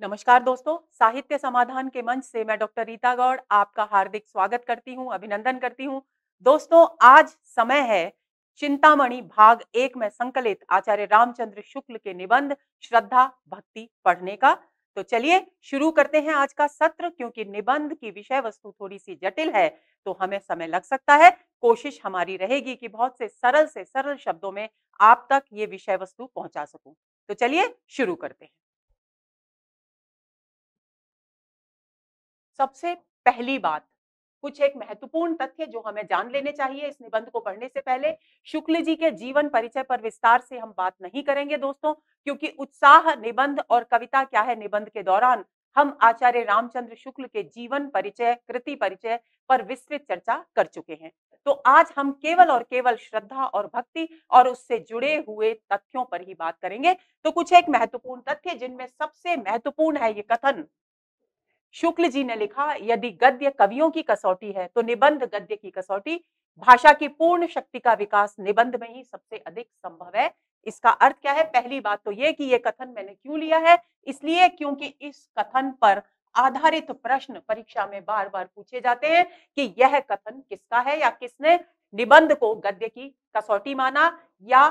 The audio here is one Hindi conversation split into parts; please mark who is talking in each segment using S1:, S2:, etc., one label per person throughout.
S1: नमस्कार दोस्तों, साहित्य समाधान के मंच से मैं डॉक्टर रीता गौड़ आपका हार्दिक स्वागत करती हूं, अभिनंदन करती हूं। दोस्तों, आज समय है चिंतामणि भाग 1 में संकलित आचार्य रामचंद्र शुक्ल के निबंध श्रद्धा भक्ति पढ़ने का। तो चलिए शुरू करते हैं आज का सत्र। क्योंकि निबंध की विषय वस्तु थोड़ी सी जटिल है तो हमें समय लग सकता है। कोशिश हमारी रहेगी कि बहुत से सरल शब्दों में आप तक ये विषय वस्तु पहुंचा सकूं। तो चलिए शुरू करते हैं। सबसे पहली बात, कुछ एक महत्वपूर्ण तथ्य जो हमें जान लेने चाहिए इस निबंध को पढ़ने से पहले। शुक्ल जी के जीवन परिचय पर विस्तार से हम बात नहीं करेंगे दोस्तों, क्योंकि उत्साह निबंध और कविता क्या है निबंध के दौरान हम आचार्य रामचंद्र शुक्ल के जीवन परिचय, कृति परिचय पर विस्तृत चर्चा कर चुके हैं। तो आज हम केवल और केवल श्रद्धा और भक्ति और उससे जुड़े हुए तथ्यों पर ही बात करेंगे। तो कुछ एक महत्वपूर्ण तथ्य, जिनमें सबसे महत्वपूर्ण है ये कथन। शुक्ल जी ने लिखा, यदि गद्य कवियों की कसौटी है तो निबंध गद्य की कसौटी। भाषा की पूर्ण शक्ति का विकास निबंध में ही सबसे अधिक संभव है। इसका अर्थ क्या है? पहली बात तो यह कि यह कथन मैंने क्यों लिया है, इसलिए क्योंकि इस कथन पर आधारित प्रश्न परीक्षा में बार बार पूछे जाते हैं कि यह कथन किसका है, या किसने निबंध को गद्य की कसौटी माना, या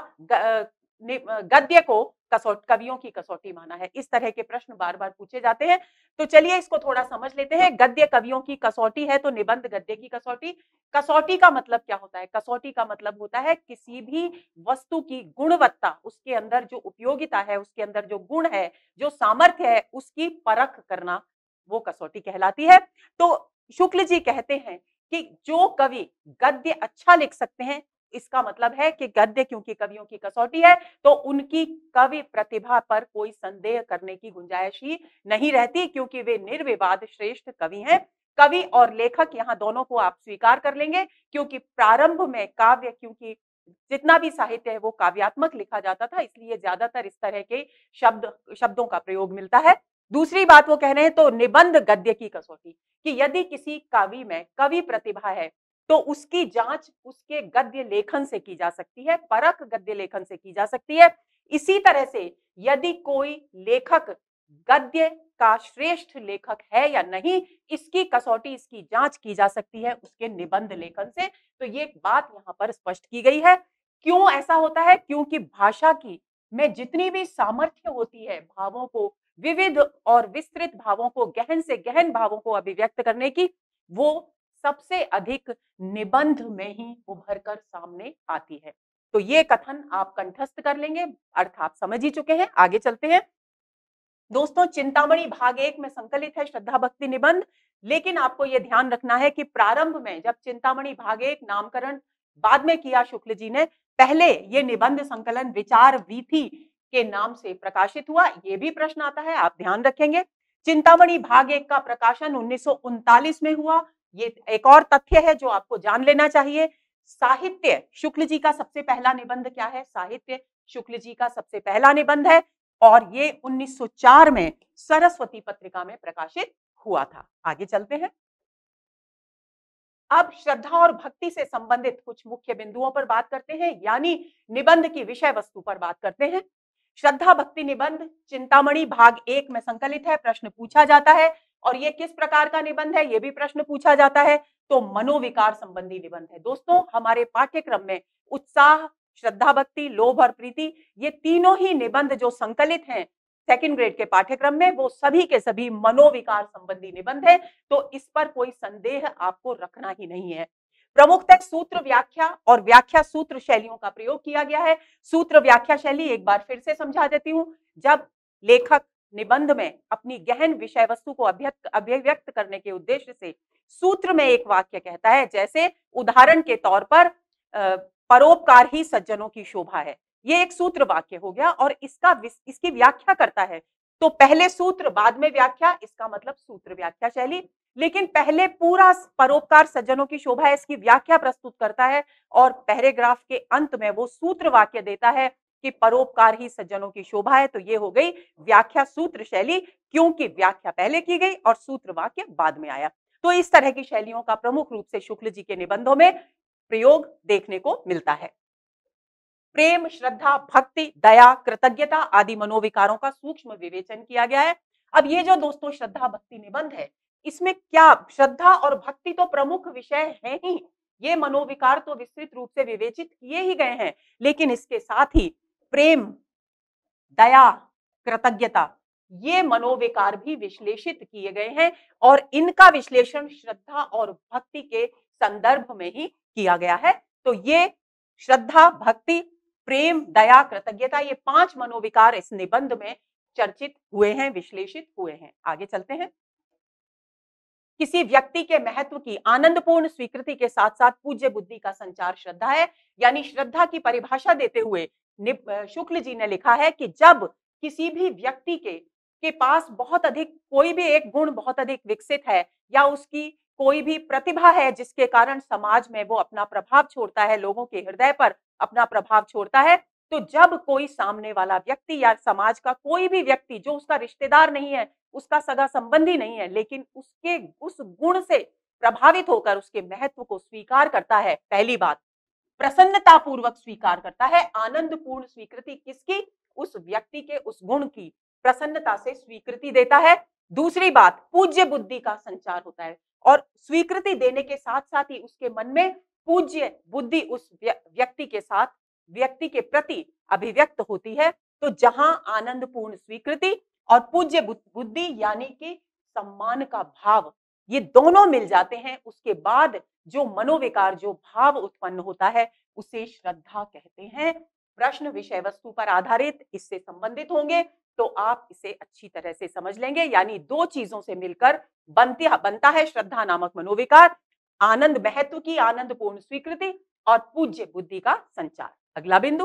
S1: गद्य को कवियों की कसौटी माना है। इस तरह के प्रश्न बार बार पूछे जाते हैं। तो चलिए इसको थोड़ा समझ लेते हैं। गद्य कवियों की कसौटी है तो निबंध गद्य की कसौटी। कसौटी का मतलब क्या होता है? कसौटी का मतलब होता है किसी भी वस्तु की गुणवत्ता, उसके अंदर जो उपयोगिता है, उसके अंदर जो गुण है, जो सामर्थ्य है, उसकी परख करना, वो कसौटी कहलाती है। तो शुक्ल जी कहते हैं कि जो कवि गद्य अच्छा लिख सकते हैं, इसका मतलब है कि गद्य क्योंकि कवियों की कसौटी है तो उनकी कवि प्रतिभा पर कोई संदेह करने की गुंजाइश ही नहीं रहती, क्योंकि वे निर्विवाद श्रेष्ठ कवि हैं। कवि और लेखक यहाँ दोनों को आप स्वीकार कर लेंगे, क्योंकि प्रारंभ में काव्य, क्योंकि जितना भी साहित्य है वो काव्यात्मक लिखा जाता था, इसलिए ज्यादातर इस तरह के शब्दों का प्रयोग मिलता है। दूसरी बात वो कह रहे हैं, तो निबंध गद्य की कसौटी, कि यदि किसी कवि में कवि प्रतिभा है तो उसकी जांच उसके गद्य लेखन से की जा सकती है, परख गद्य लेखन से की जा सकती है। इसी तरह से यदि कोई लेखक गद्य का श्रेष्ठ लेखक है या नहीं, इसकी कसौटी, इसकी जांच की जा सकती है उसके निबंध लेखन से। तो ये बात यहाँ पर स्पष्ट की गई है। क्यों ऐसा होता है? क्योंकि भाषा की में जितनी भी सामर्थ्य होती है भावों को, विविध और विस्तृत भावों को, गहन से गहन भावों को अभिव्यक्त करने की, वो सबसे अधिक निबंध में ही उभर कर सामने आती है। तो ये कथन आप कंठस्थ कर लेंगे, अर्थ आप समझ ही चुके हैं। आगे चलते हैं दोस्तों। चिंतामणि भाग 1 में संकलित है श्रद्धा भक्ति निबंध, लेकिन आपको यह ध्यान रखना है कि प्रारंभ में जब चिंतामणि भाग 1 नामकरण बाद में किया शुक्ल जी ने, पहले ये निबंध संकलन विचार वीथी के नाम से प्रकाशित हुआ। ये भी प्रश्न आता है, आप ध्यान रखेंगे। चिंतामणि भाग 1 का प्रकाशन 1939 में हुआ। ये एक और तथ्य है जो आपको जान लेना चाहिए। साहित्य शुक्ल जी का सबसे पहला निबंध क्या है? साहित्य शुक्ल जी का सबसे पहला निबंध है और ये 1904 में सरस्वती पत्रिका में प्रकाशित हुआ था। आगे चलते हैं। अब श्रद्धा और भक्ति से संबंधित कुछ मुख्य बिंदुओं पर बात करते हैं, यानी निबंध की विषय वस्तु पर बात करते हैं। श्रद्धा भक्ति निबंध चिंतामणि भाग 1 में संकलित है। प्रश्न पूछा जाता है, और ये किस प्रकार का निबंध है, ये भी प्रश्न पूछा जाता है। तो मनोविकार संबंधी निबंध है। दोस्तों, हमारे पाठ्यक्रम में उत्साह, श्रद्धा भक्ति, लोभ और प्रीति, ये तीनों ही निबंध जो संकलित हैं सेकंड ग्रेड के पाठ्यक्रम में, वो सभी के सभी मनोविकार संबंधी निबंध है। तो इस पर कोई संदेह आपको रखना ही नहीं है। प्रमुखतः सूत्र व्याख्या और व्याख्या सूत्र शैलियों का प्रयोग किया गया है। सूत्र व्याख्या शैली एक बार फिर से समझा देती हूं। जब लेखक निबंध में अपनी गहन विषय वस्तु को अभिव्यक्त करने के उद्देश्य से सूत्र में एक वाक्य कहता है, जैसे उदाहरण के तौर पर परोपकार ही सज्जनों की शोभा है, ये एक सूत्र वाक्य हो गया और इसकी व्याख्या करता है। तो पहले सूत्र बाद में व्याख्या, इसका मतलब सूत्र व्याख्या शैली। लेकिन पहले पूरा परोपकार सज्जनों की शोभा है, इसकी व्याख्या प्रस्तुत करता है, और पैराग्राफ के अंत में वो सूत्र वाक्य देता है कि परोपकार ही सज्जनों की शोभा है। तो ये हो गई व्याख्या सूत्र शैली, क्योंकि व्याख्या पहले की गई और सूत्र वाक्य बाद में आया। तो इस तरह की शैलियों का प्रमुख रूप से शुक्ल जी के निबंधों में प्रयोग देखने को मिलता है। प्रेम, श्रद्धा, भक्ति, दया, कृतज्ञता आदि मनोविकारों का सूक्ष्म विवेचन किया गया है। अब ये जो दोस्तों श्रद्धा भक्ति निबंध है, इसमें क्या श्रद्धा और भक्ति तो प्रमुख विषय हैं ही, ये मनोविकार तो विस्तृत रूप से विवेचित किए ही गए हैं, लेकिन इसके साथ ही प्रेम, दया, कृतज्ञता, ये मनोविकार भी विश्लेषित किए गए हैं और इनका विश्लेषण श्रद्धा और भक्ति के संदर्भ में ही किया गया है। तो ये श्रद्धा, भक्ति, प्रेम, दया, कृतज्ञता, ये 5 मनोविकार इस निबंध में चर्चित हुए हैं, विश्लेषित हुए हैं। आगे चलते हैं। किसी व्यक्ति के महत्व की आनंदपूर्ण स्वीकृति के साथ साथ पूज्य बुद्धि का संचार श्रद्धा है। यानी श्रद्धा की परिभाषा देते हुए शुक्ल जी ने लिखा है कि जब किसी भी व्यक्ति के पास बहुत अधिक कोई भी एक गुण बहुत अधिक विकसित है या उसकी कोई भी प्रतिभा है जिसके कारण समाज में वो अपना प्रभाव छोड़ता है, लोगों के हृदय पर अपना प्रभाव छोड़ता है, तो जब कोई सामने वाला व्यक्ति या समाज का कोई भी व्यक्ति जो उसका रिश्तेदार नहीं है, उसका सगा संबंधी नहीं है, लेकिन उसके उस गुण से प्रभावित होकर उसके महत्व को स्वीकार करता है, पहली बात प्रसन्नता पूर्वक स्वीकार करता है, आनंदपूर्ण स्वीकृति किसकी? उस व्यक्ति के उस गुण की प्रसन्नता से स्वीकृति देता है। दूसरी बात पूज्य बुद्धि का संचार होता है और स्वीकृति देने के साथ साथ ही उसके मन में पूज्य बुद्धि उस व्यक्ति के प्रति अभिव्यक्त होती है। तो जहां आनंदपूर्ण स्वीकृति और पूज्य बुद्धि यानी कि सम्मान का भाव, ये दोनों मिल जाते हैं, उसके बाद जो मनोविकार, जो भाव उत्पन्न होता है, उसे श्रद्धा कहते हैं। प्रश्न विषय वस्तु पर आधारित इससे संबंधित होंगे तो आप इसे अच्छी तरह से समझ लेंगे। यानी 2 चीजों से मिलकर बनता है श्रद्धा नामक मनोविकार, आनंद महत्व की आनंदपूर्ण स्वीकृति और पूज्य बुद्धि का संचार। अगला बिंदु,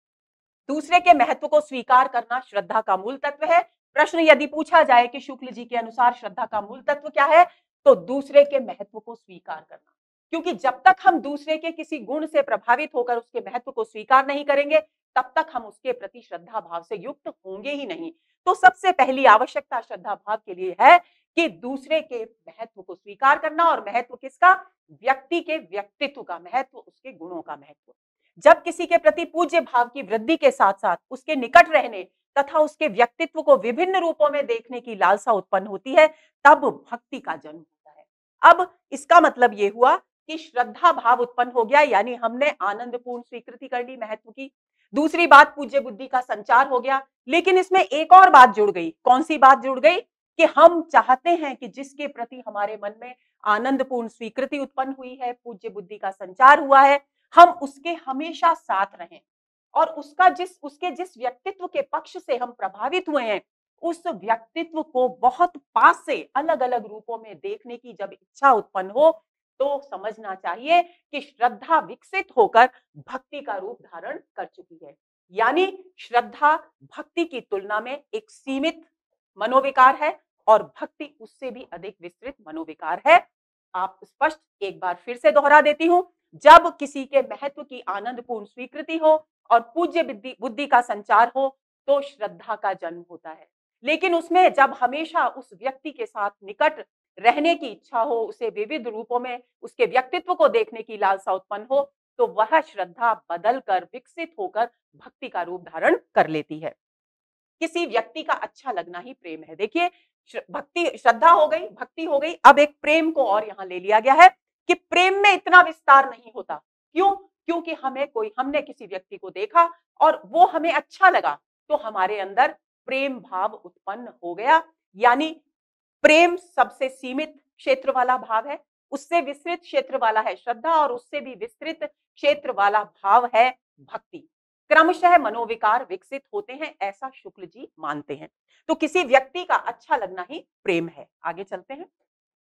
S1: दूसरे के महत्व को स्वीकार करना श्रद्धा का मूल तत्व है। प्रश्न यदि पूछा जाए कि शुक्ल जी के अनुसार श्रद्धा का मूल तत्व क्या है, तो दूसरे के महत्व को स्वीकार करना, क्योंकि जब तक हम दूसरे के किसी गुण से प्रभावित होकर उसके महत्व को स्वीकार नहीं करेंगे, तब तक हम उसके प्रति श्रद्धा भाव से युक्त होंगे ही नहीं। तो सबसे पहली आवश्यकता श्रद्धा भाव के लिए है कि दूसरे के महत्व को स्वीकार करना, और महत्व किसका? व्यक्ति के व्यक्तित्व का महत्व, उसके गुणों का महत्व। जब किसी के प्रति पूज्य भाव की वृद्धि के साथ साथ उसके निकट रहने तथा उसके व्यक्तित्व को विभिन्न रूपों में देखने की लालसा उत्पन्न होती है, तब भक्ति का जन्म होता है। अब इसका मतलब यह हुआ कि श्रद्धा भाव उत्पन्न हो गया, यानी हमने आनंदपूर्ण स्वीकृति कर ली महत्व की। दूसरी बात पूज्य बुद्धि का संचार हो गया, लेकिन इसमें एक और बात जुड़ गई। कौन सी बात जुड़ गई? कि हम चाहते हैं कि जिसके प्रति हमारे मन में आनंदपूर्ण स्वीकृति उत्पन्न हुई है, पूज्य बुद्धि का संचार हुआ है, हम उसके हमेशा साथ रहें और उसके जिस व्यक्तित्व के पक्ष से हम प्रभावित हुए हैं, उस व्यक्तित्व को बहुत पास से अलग अलग रूपों में देखने की जब इच्छा उत्पन्न हो, तो समझना चाहिए कि श्रद्धा विकसित होकर भक्ति का रूप धारण कर चुकी है। यानी श्रद्धा भक्ति की तुलना में एक सीमित मनोविकार है और भक्ति उससे भी अधिक विस्तृत मनोविकार है। आप स्पष्ट एक बार फिर से दोहरा देती हूं, जब किसी के महत्व की आनंदपूर्ण स्वीकृति हो और पूज्य बुद्धि का संचार हो, तो श्रद्धा का जन्म होता है। लेकिन उसमें जब हमेशा उस व्यक्ति के साथ निकट रहने की इच्छा हो, उसे विविध रूपों में उसके व्यक्तित्व को देखने की लालसा उत्पन्न हो, तो वह श्रद्धा बदलकर विकसित होकर भक्ति का रूप धारण कर लेती है। किसी व्यक्ति का अच्छा लगना ही प्रेम है। देखिए, भक्ति, श्रद्धा हो गई, भक्ति हो गई, अब एक प्रेम को और यहां ले लिया गया है कि प्रेम में इतना विस्तार नहीं होता। क्यों? क्योंकि हमने किसी व्यक्ति को देखा और वो हमें अच्छा लगा, तो हमारे अंदर प्रेम भाव उत्पन्न हो गया। यानी प्रेम सबसे सीमित क्षेत्र वाला भाव है, उससे विस्तृत क्षेत्र वाला है श्रद्धा, और उससे भी विस्तृत क्षेत्र वाला भाव है भक्ति। क्रमशः मनोविकार विकसित होते हैं, ऐसा शुक्ल जी मानते हैं। तो किसी व्यक्ति का अच्छा लगना ही प्रेम है। आगे चलते हैं।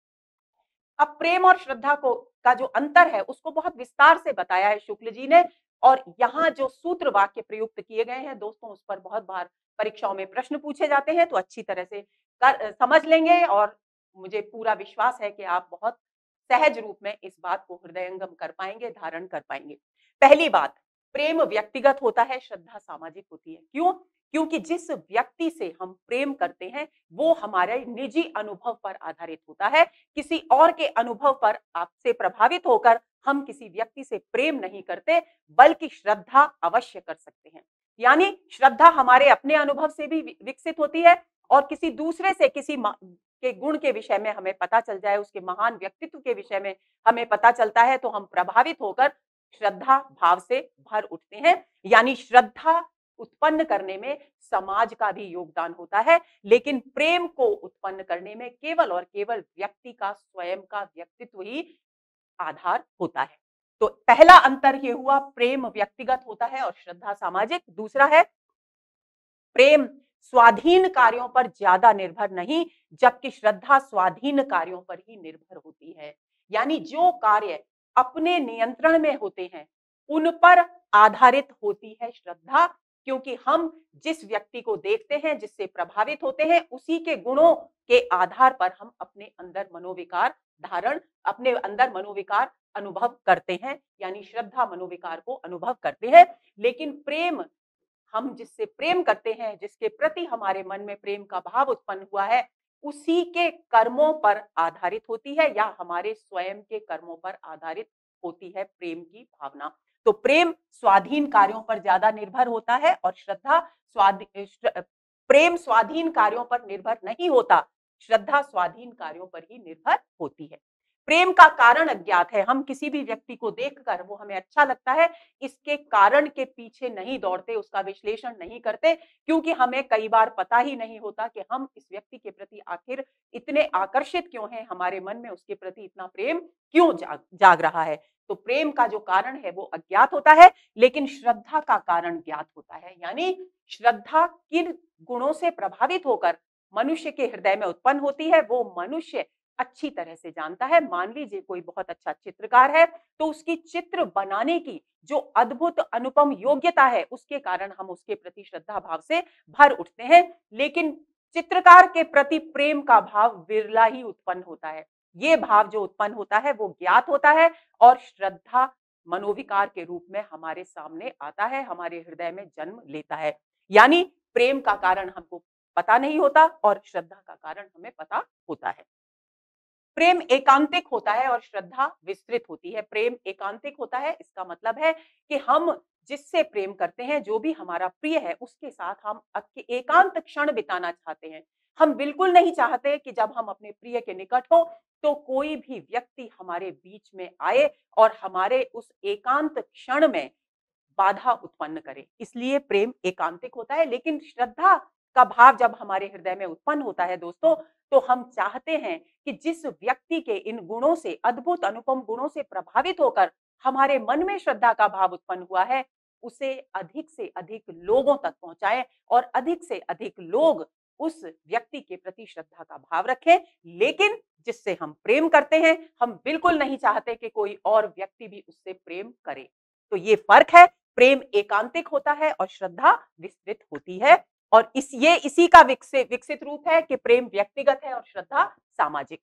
S1: अब प्रेम और श्रद्धा का जो अंतर है उसको बहुत विस्तार से बताया है शुक्ल जी ने, और यहाँ जो सूत्र वाक्य प्रयुक्त किए गए हैं दोस्तों, उस पर बहुत बार परीक्षाओं में प्रश्न पूछे जाते हैं, तो अच्छी तरह से समझ लेंगे और मुझे पूरा विश्वास है कि आप बहुत सहज रूप में इस बात को हृदयंगम कर पाएंगे, धारण कर पाएंगे। पहली बात, प्रेम व्यक्तिगत होता है, श्रद्धा सामाजिक होती है। क्यों? क्योंकि जिस व्यक्ति से हम प्रेम करते हैं वो हमारे निजी अनुभव पर आधारित होता है। किसी और के अनुभव पर आपसे प्रभावित होकर हम किसी व्यक्ति से प्रेम नहीं करते, बल्कि श्रद्धा अवश्य कर सकते हैं। यानी श्रद्धा हमारे अपने अनुभव से भी विकसित होती है और किसी दूसरे से किसी के गुण के विषय में हमें पता चल जाए, उसके महान व्यक्तित्व के विषय में हमें पता चलता है, तो हम प्रभावित होकर श्रद्धा भाव से भर उठते हैं। यानी श्रद्धा उत्पन्न करने में समाज का भी योगदान होता है, लेकिन प्रेम को उत्पन्न करने में केवल और केवल व्यक्ति का स्वयं का व्यक्तित्व ही आधार होता है। तो पहला अंतर ये हुआ, प्रेम व्यक्तिगत होता है और श्रद्धा सामाजिक। दूसरा है, प्रेम स्वाधीन कार्यों पर ज्यादा निर्भर नहीं, जबकि श्रद्धा स्वाधीन कार्यों पर ही निर्भर होती है। यानी जो कार्य अपने नियंत्रण में होते हैं उन पर आधारित होती है श्रद्धा, क्योंकि हम जिस व्यक्ति को देखते हैं, जिससे प्रभावित होते हैं, उसी के गुणों के आधार पर हम अपने अंदर मनोविकार अपने अंदर मनोविकार अनुभव करते हैं, यानी श्रद्धा मनोविकार को अनुभव करते हैं। लेकिन प्रेम, हम जिससे प्रेम करते हैं, जिसके प्रति हमारे मन में प्रेम का भाव उत्पन्न हुआ है, उसी के कर्मों पर आधारित होती है या हमारे स्वयं के कर्मों पर आधारित होती है प्रेम की भावना। तो प्रेम स्वाधीन कार्यों पर ज्यादा निर्भर होता है और प्रेम स्वाधीन कार्यों पर निर्भर नहीं होता, श्रद्धा स्वाधीन कार्यों पर ही निर्भर होती है। प्रेम का कारण अज्ञात है। हम किसी भी व्यक्ति को देखकर वो हमें अच्छा लगता है, इसके कारण के पीछे नहीं दौड़ते, उसका विश्लेषण नहीं करते, क्योंकि हमें कई बार पता ही नहीं होता कि हम इस व्यक्ति के प्रति आखिर इतने आकर्षित क्यों हैं, हमारे मन में उसके प्रति इतना प्रेम क्यों जाग रहा है। तो प्रेम का जो कारण है वो अज्ञात होता है, लेकिन श्रद्धा का कारण ज्ञात होता है। यानी श्रद्धा किन गुणों से प्रभावित होकर मनुष्य के हृदय में उत्पन्न होती है, वो मनुष्य अच्छी तरह से जानता है। मान लीजिए कोई बहुत अच्छा चित्रकार है, तो उसकी चित्र बनाने की जो अद्भुत अनुपम योग्यता है, उसके कारण हम उसके प्रति श्रद्धा भाव से भर उठते हैं। लेकिन चित्रकार के प्रति प्रेम का भाव विरला ही उत्पन्न होता है। ये भाव जो उत्पन्न होता है वो ज्ञात होता है और श्रद्धा मनोविकार के रूप में हमारे सामने आता है, हमारे हृदय में जन्म लेता है। यानी प्रेम का कारण हमको पता नहीं होता और श्रद्धा का कारण हमें पता होता है। प्रेम एकांतिक होता है और श्रद्धा विस्तृत होती है। प्रेम एकांतिक होता है, इसका मतलब है कि हम जिससे प्रेम करते हैं, जो भी हमारा प्रिय है, उसके साथ हम एकांत क्षण बिताना चाहते हैं। हम बिल्कुल नहीं चाहते कि जब हम अपने प्रिय के निकट हो तो कोई भी व्यक्ति हमारे बीच में आए और हमारे उस एकांत क्षण में बाधा उत्पन्न करे। इसलिए प्रेम एकांतिक होता है। लेकिन श्रद्धा का भाव जब हमारे हृदय में उत्पन्न होता है दोस्तों, तो हम चाहते हैं कि जिस व्यक्ति के इन गुणों से, अद्भुत अनुपम गुणों से प्रभावित होकर हमारे मन में श्रद्धा का भाव उत्पन्न हुआ है, उसे अधिक से अधिक लोगों तक पहुंचाएं और अधिक से अधिक लोग उस व्यक्ति के प्रति श्रद्धा का भाव रखें। लेकिन जिससे हम प्रेम करते हैं, हम बिल्कुल नहीं चाहते कि कोई और व्यक्ति भी उससे प्रेम करे। तो ये फर्क है, प्रेम एकांतिक होता है और श्रद्धा विस्तृत होती है। और इसी का विकसित रूप है कि प्रेम व्यक्तिगत है और श्रद्धा सामाजिक।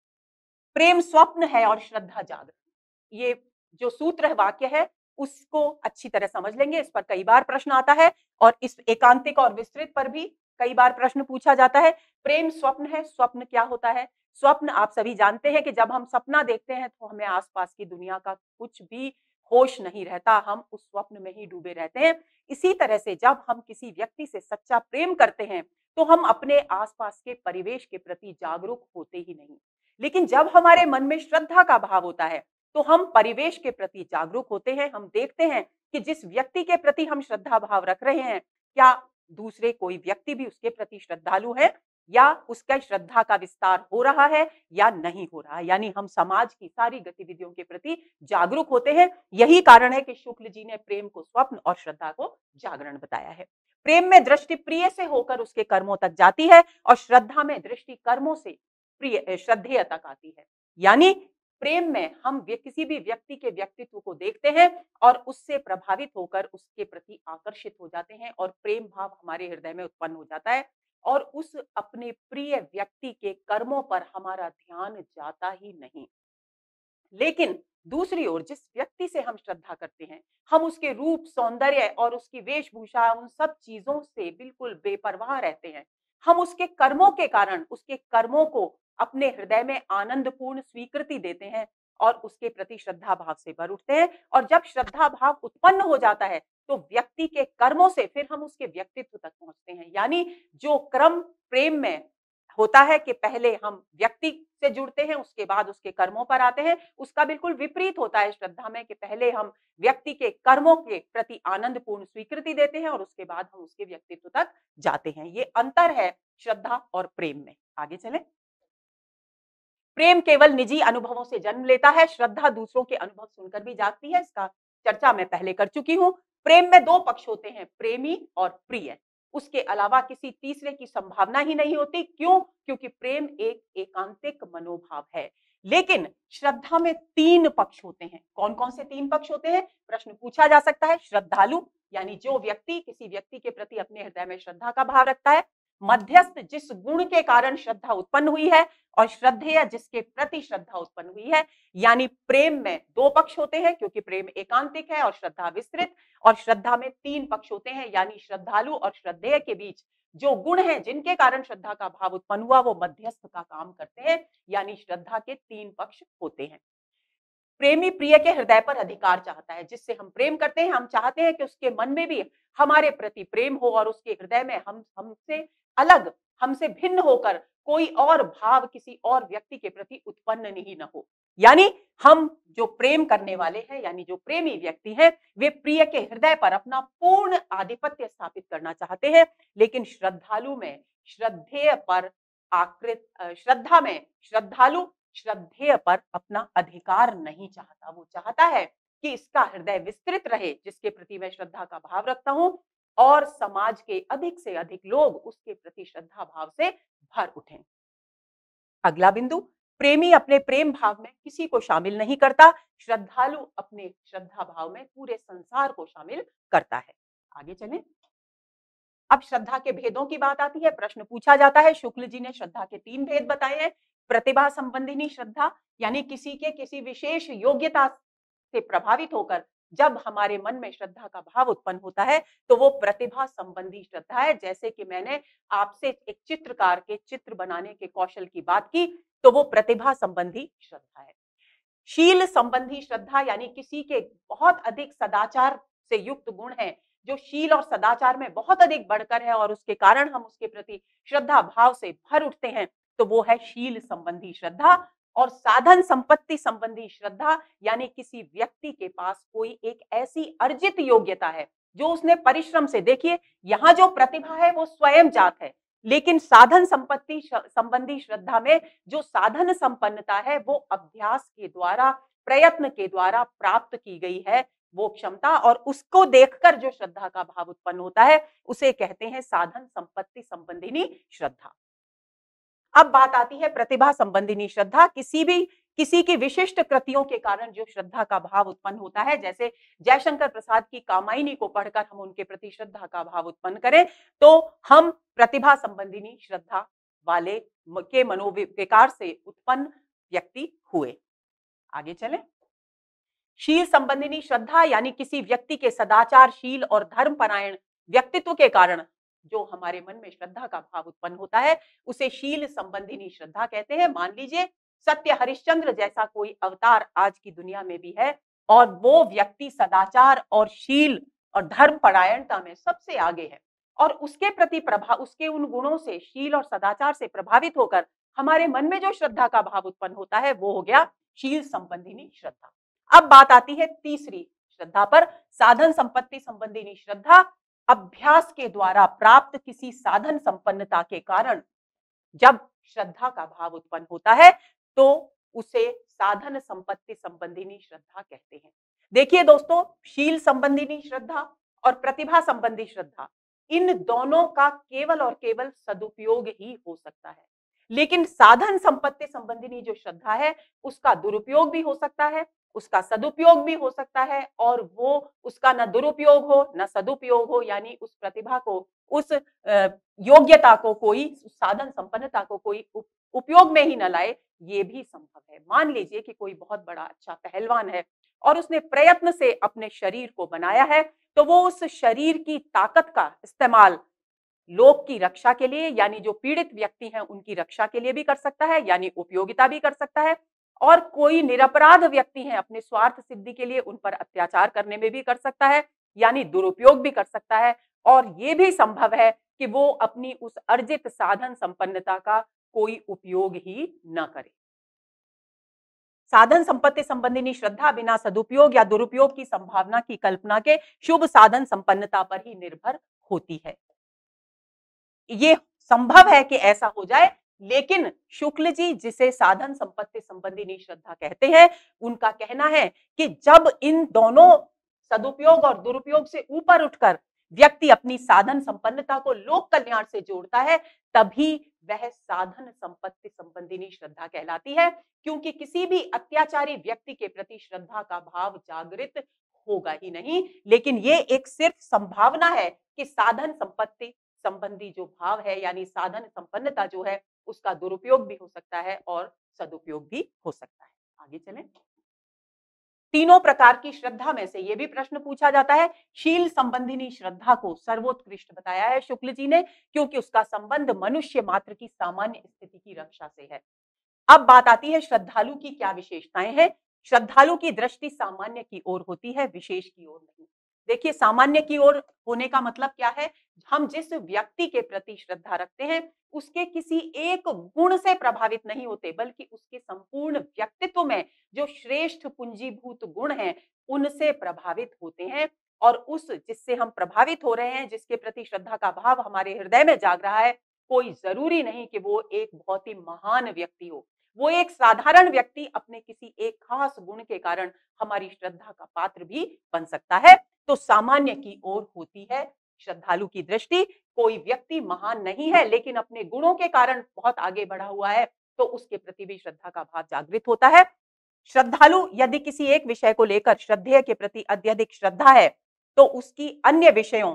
S1: प्रेम स्वप्न है और श्रद्धा जागरण। ये जो सूत्र वाक्य है उसको अच्छी तरह समझ लेंगे। इस पर कई बार प्रश्न आता है और इस एकांतिक और विस्तृत पर भी कई बार प्रश्न पूछा जाता है। प्रेम स्वप्न है। स्वप्न क्या होता है? स्वप्न आप सभी जानते हैं कि जब हम सपना देखते हैं तो हमें आसपास की दुनिया का कुछ भी होश नहीं रहता, हम उस स्वप्न में ही डूबे रहते हैं। इसी तरह से जब हम किसी व्यक्ति से सच्चा प्रेम करते हैं तो हम अपने आसपास के परिवेश के प्रति जागरूक होते ही नहीं। लेकिन जब हमारे मन में श्रद्धा का भाव होता है तो हम परिवेश के प्रति जागरूक होते हैं। हम देखते हैं कि जिस व्यक्ति के प्रति हम श्रद्धा भाव रख रहे हैं, क्या दूसरे कोई व्यक्ति भी उसके प्रति श्रद्धालु है, या उसका श्रद्धा का विस्तार हो रहा है या नहीं हो रहा है। यानी हम समाज की सारी गतिविधियों के प्रति जागरूक होते हैं। यही कारण है कि शुक्ल जी ने प्रेम को स्वप्न और श्रद्धा को जागरण बताया है। प्रेम में दृष्टि प्रिय से होकर उसके कर्मों तक जाती है और श्रद्धा में दृष्टि कर्मों से प्रिय श्रद्धेय तक आती है। यानी प्रेम में हम किसी भी व्यक्ति के व्यक्तित्व को देखते हैं और उससे प्रभावित होकर उसके प्रति आकर्षित हो जाते हैं और प्रेम भाव हमारे हृदय में उत्पन्न हो जाता है और उस अपने प्रिय व्यक्ति के कर्मों पर हमारा ध्यान जाता ही नहीं। लेकिन दूसरी ओर जिस व्यक्ति से हम श्रद्धा करते हैं, हम उसके रूप, सौंदर्य और उसकी वेशभूषा, उन सब चीजों से बिल्कुल बेपरवाह रहते हैं। हम उसके कर्मों के कारण उसके कर्मों को अपने हृदय में आनंदपूर्ण स्वीकृति देते हैं और उसके प्रति श्रद्धा भाव से भर उठते हैं। और जब श्रद्धा भाव उत्पन्न हो जाता है तो व्यक्ति के कर्मों से फिर हम उसके व्यक्तित्व तक पहुंचते हैं। यानी जो क्रम प्रेम में होता है कि पहले हम व्यक्ति से जुड़ते हैं, उसके बाद उसके कर्मों पर आते हैं, उसका बिल्कुल विपरीत होता है श्रद्धा में कि पहले हम व्यक्ति के कर्मों के प्रति आनंदपूर्ण स्वीकृति देते हैं और उसके बाद हम उसके व्यक्तित्व तक जाते हैं। ये अंतर है श्रद्धा और प्रेम में। आगे चलें। प्रेम केवल निजी अनुभवों से जन्म लेता है, श्रद्धा दूसरों के अनुभव सुनकर भी जागती है। इसका चर्चा मैं पहले कर चुकी हूं। प्रेम में दो पक्ष होते हैं, प्रेमी और प्रिय। उसके अलावा किसी तीसरे की संभावना ही नहीं होती। क्यों? क्योंकि प्रेम एक एकांतिक मनोभाव है। लेकिन श्रद्धा में तीन पक्ष होते हैं। कौन कौन से तीन पक्ष होते हैं? प्रश्न पूछा जा सकता है। श्रद्धालु यानी जो व्यक्ति किसी व्यक्ति के प्रति अपने हृदय में श्रद्धा का भाव रखता है। मध्यस्थ जिस गुण के कारण श्रद्धा उत्पन्न हुई है, और श्रद्धेय जिसके प्रति श्रद्धा उत्पन्न हुई है। यानी प्रेम में दो पक्ष होते हैं क्योंकि प्रेम एकांतिक है और श्रद्धा विस्तृत, और श्रद्धा में तीन पक्ष होते हैं। यानी श्रद्धालु और श्रद्धेय के बीच जो गुण हैं जिनके कारण श्रद्धा का भाव उत्पन्न हुआ वो मध्यस्थ का काम करते हैं। यानी श्रद्धा के तीन पक्ष होते हैं। प्रेमी प्रिय के हृदय पर अधिकार चाहता है। जिससे हम प्रेम करते हैं, हम चाहते हैं कि उसके मन में भी हमारे प्रति प्रेम हो और उसके हृदय में हमसे अलग, हमसे भिन्न होकर कोई और भाव किसी और व्यक्ति के प्रति उत्पन्न नहीं न हो। यानी हम जो प्रेम करने वाले हैं, यानी जो प्रेमी व्यक्ति हैं, वे प्रिय के हृदय पर अपना पूर्ण आधिपत्य स्थापित करना चाहते हैं। लेकिन श्रद्धालु में श्रद्धेय पर श्रद्धा में श्रद्धालु श्रद्धेय पर अपना अधिकार नहीं चाहता। वो चाहता है कि इसका हृदय विस्तृत रहे, जिसके प्रति मैं श्रद्धा का भाव रखता हूं, और समाज के अधिक से अधिक लोग उसके प्रति श्रद्धा भाव से भर उठें। अगला बिंदु, प्रेमी अपने प्रेम भाव में किसी को शामिल नहीं करता। श्रद्धालु अपने श्रद्धा भाव में पूरे संसार को शामिल करता है। आगे चलें। अब श्रद्धा के भेदों की बात आती है। प्रश्न पूछा जाता है, शुक्ल जी ने श्रद्धा के तीन भेद बताए हैं। प्रतिभा संबंधिनी श्रद्धा यानी किसी के किसी विशेष योग्यता से प्रभावित होकर जब हमारे मन में श्रद्धा का भाव उत्पन्न होता है तो वो प्रतिभा संबंधी श्रद्धा है। जैसे कि मैंने आपसे एक चित्रकार के चित्र बनाने के कौशल की बात की, तो वो प्रतिभा संबंधी श्रद्धा है। शील संबंधी श्रद्धा यानी किसी के बहुत अधिक सदाचार से युक्त गुण है, जो शील और सदाचार में बहुत अधिक बढ़कर है और उसके कारण हम उसके प्रति श्रद्धा भाव से भर उठते हैं, तो वो है शील संबंधी श्रद्धा। और साधन संपत्ति संबंधी श्रद्धा यानी किसी व्यक्ति के पास कोई एक ऐसी अर्जित योग्यता है जो उसने परिश्रम से, देखिए यहां जो प्रतिभा है वो स्वयं जात है, लेकिन साधन संपत्ति संबंधी श्रद्धा में जो साधन संपन्नता है वो अभ्यास के द्वारा, प्रयत्न के द्वारा प्राप्त की गई है वो क्षमता, और उसको देखकर जो श्रद्धा का भाव उत्पन्न होता है उसे कहते हैं साधन संपत्ति संबंधिनी श्रद्धा। अब बात आती है प्रतिभा संबंधिनी श्रद्धा। किसी की विशिष्ट कृतियों के कारण जो श्रद्धा का भाव उत्पन्न होता है, जैसे जयशंकर प्रसाद की कामायनी को पढ़कर हम उनके प्रति श्रद्धा का भाव उत्पन्न करें तो हम प्रतिभा संबंधिनी श्रद्धा वाले के मनोविकार से उत्पन्न व्यक्ति हुए। आगे चलें। शील संबंधिनी श्रद्धा यानी किसी व्यक्ति के सदाचारशील और धर्मपरायण व्यक्तित्व के कारण जो हमारे मन में श्रद्धा का भाव उत्पन्न होता है उसे शील संबंधिनी श्रद्धा कहते हैं। मान लीजिए सत्य हरिश्चंद्र जैसा कोई अवतार आज की दुनिया में भी है और वो व्यक्ति सदाचार और शील और धर्मपरायणता में सबसे आगे है, और उसके प्रति उसके उन गुणों से, शील और सदाचार से प्रभावित होकर हमारे मन में जो श्रद्धा का भाव उत्पन्न होता है वो हो गया शील संबंधिनी श्रद्धा। अब बात आती है तीसरी श्रद्धा पर, साधन संपत्ति संबंधिनी श्रद्धा। अभ्यास के द्वारा प्राप्त किसी साधन संपन्नता के कारण जब श्रद्धा का भाव उत्पन्न होता है तो उसे साधन संपत्ति संबंधिनी श्रद्धा कहते हैं। देखिए दोस्तों, शील संबंधिनी श्रद्धा और प्रतिभा संबंधी श्रद्धा, इन दोनों का केवल और केवल सदुपयोग ही हो सकता है, लेकिन साधन संपत्ति संबंधिनी जो श्रद्धा है उसका दुरुपयोग भी हो सकता है, उसका सदुपयोग भी हो सकता है, और वो उसका न दुरुपयोग हो न सदुपयोग हो, यानी उस प्रतिभा को, उस योग्यता को कोई, उस साधन संपन्नता को कोई उपयोग में ही न लाए, ये भी संभव है। मान लीजिए कि कोई बहुत बड़ा अच्छा पहलवान है और उसने प्रयत्न से अपने शरीर को बनाया है, तो वो उस शरीर की ताकत का इस्तेमाल लोक की रक्षा के लिए, यानी जो पीड़ित व्यक्ति हैं उनकी रक्षा के लिए भी कर सकता है, यानी उपयोगिता भी कर सकता है, और कोई निरपराध व्यक्ति हैं अपने स्वार्थ सिद्धि के लिए उन पर अत्याचार करने में भी कर सकता है, यानी दुरुपयोग भी कर सकता है, और ये भी संभव है कि वो अपनी उस अर्जित साधन संपन्नता का कोई उपयोग ही न करे। साधन संपत्ति संबंधिनी श्रद्धा बिना सदुपयोग या दुरुपयोग की संभावना की कल्पना के शुभ साधन संपन्नता पर ही निर्भर होती है। ये संभव है कि ऐसा हो जाए, लेकिन शुक्ल जी जिसे साधन संपत्ति संबंधिनी श्रद्धा कहते हैं, उनका कहना है कि जब इन दोनों सदुपयोग और दुरुपयोग से ऊपर उठकर व्यक्ति अपनी साधन संपन्नता को लोक कल्याण से जोड़ता है, तभी वह साधन संपत्ति संबंधिनी श्रद्धा कहलाती है, क्योंकि किसी भी अत्याचारी व्यक्ति के प्रति श्रद्धा का भाव जागृत होगा ही नहीं, लेकिन ये एक सिर्फ संभावना है कि साधन संपत्ति संबंधी जो भाव है, यानी साधन संपन्नता जो है, उसका दुरुपयोग भी हो सकता है और सदुपयोग भी हो सकता है। आगे चलें। तीनों प्रकार की श्रद्धा में से यह भी प्रश्न पूछा जाता है, शील संबंधिनी श्रद्धा को सर्वोत्कृष्ट बताया है शुक्ल जी ने, क्योंकि उसका संबंध मनुष्य मात्र की सामान्य स्थिति की रक्षा से है। अब बात आती है श्रद्धालु की क्या विशेषताएं हैं। श्रद्धालु की दृष्टि सामान्य की ओर होती है, विशेष की ओर नहीं। देखिए, सामान्य की ओर होने का मतलब क्या है, हम जिस व्यक्ति के प्रति श्रद्धा रखते हैं उसके किसी एक गुण से प्रभावित नहीं होते, बल्कि उसके संपूर्ण व्यक्तित्व में जो श्रेष्ठ पूंजीभूत गुण हैं उनसे प्रभावित होते हैं। और उस जिससे हम प्रभावित हो रहे हैं, जिसके प्रति श्रद्धा का भाव हमारे हृदय में जाग रहा है, कोई जरूरी नहीं कि वो एक बहुत ही महान व्यक्ति हो। वो एक साधारण व्यक्ति अपने किसी एक खास गुण के कारण हमारी श्रद्धा का पात्र भी बन सकता है। तो सामान्य की ओर होती है श्रद्धालु की दृष्टि। कोई व्यक्ति महान नहीं है, लेकिन अपने गुणों के कारण बहुत आगे बढ़ा हुआ है, तो उसके प्रति भी श्रद्धा का भाव जागृत होता है। श्रद्धालु यदि किसी एक विषय को लेकर श्रद्धेय के प्रति अत्यधिक श्रद्धा है, तो उसकी अन्य विषयों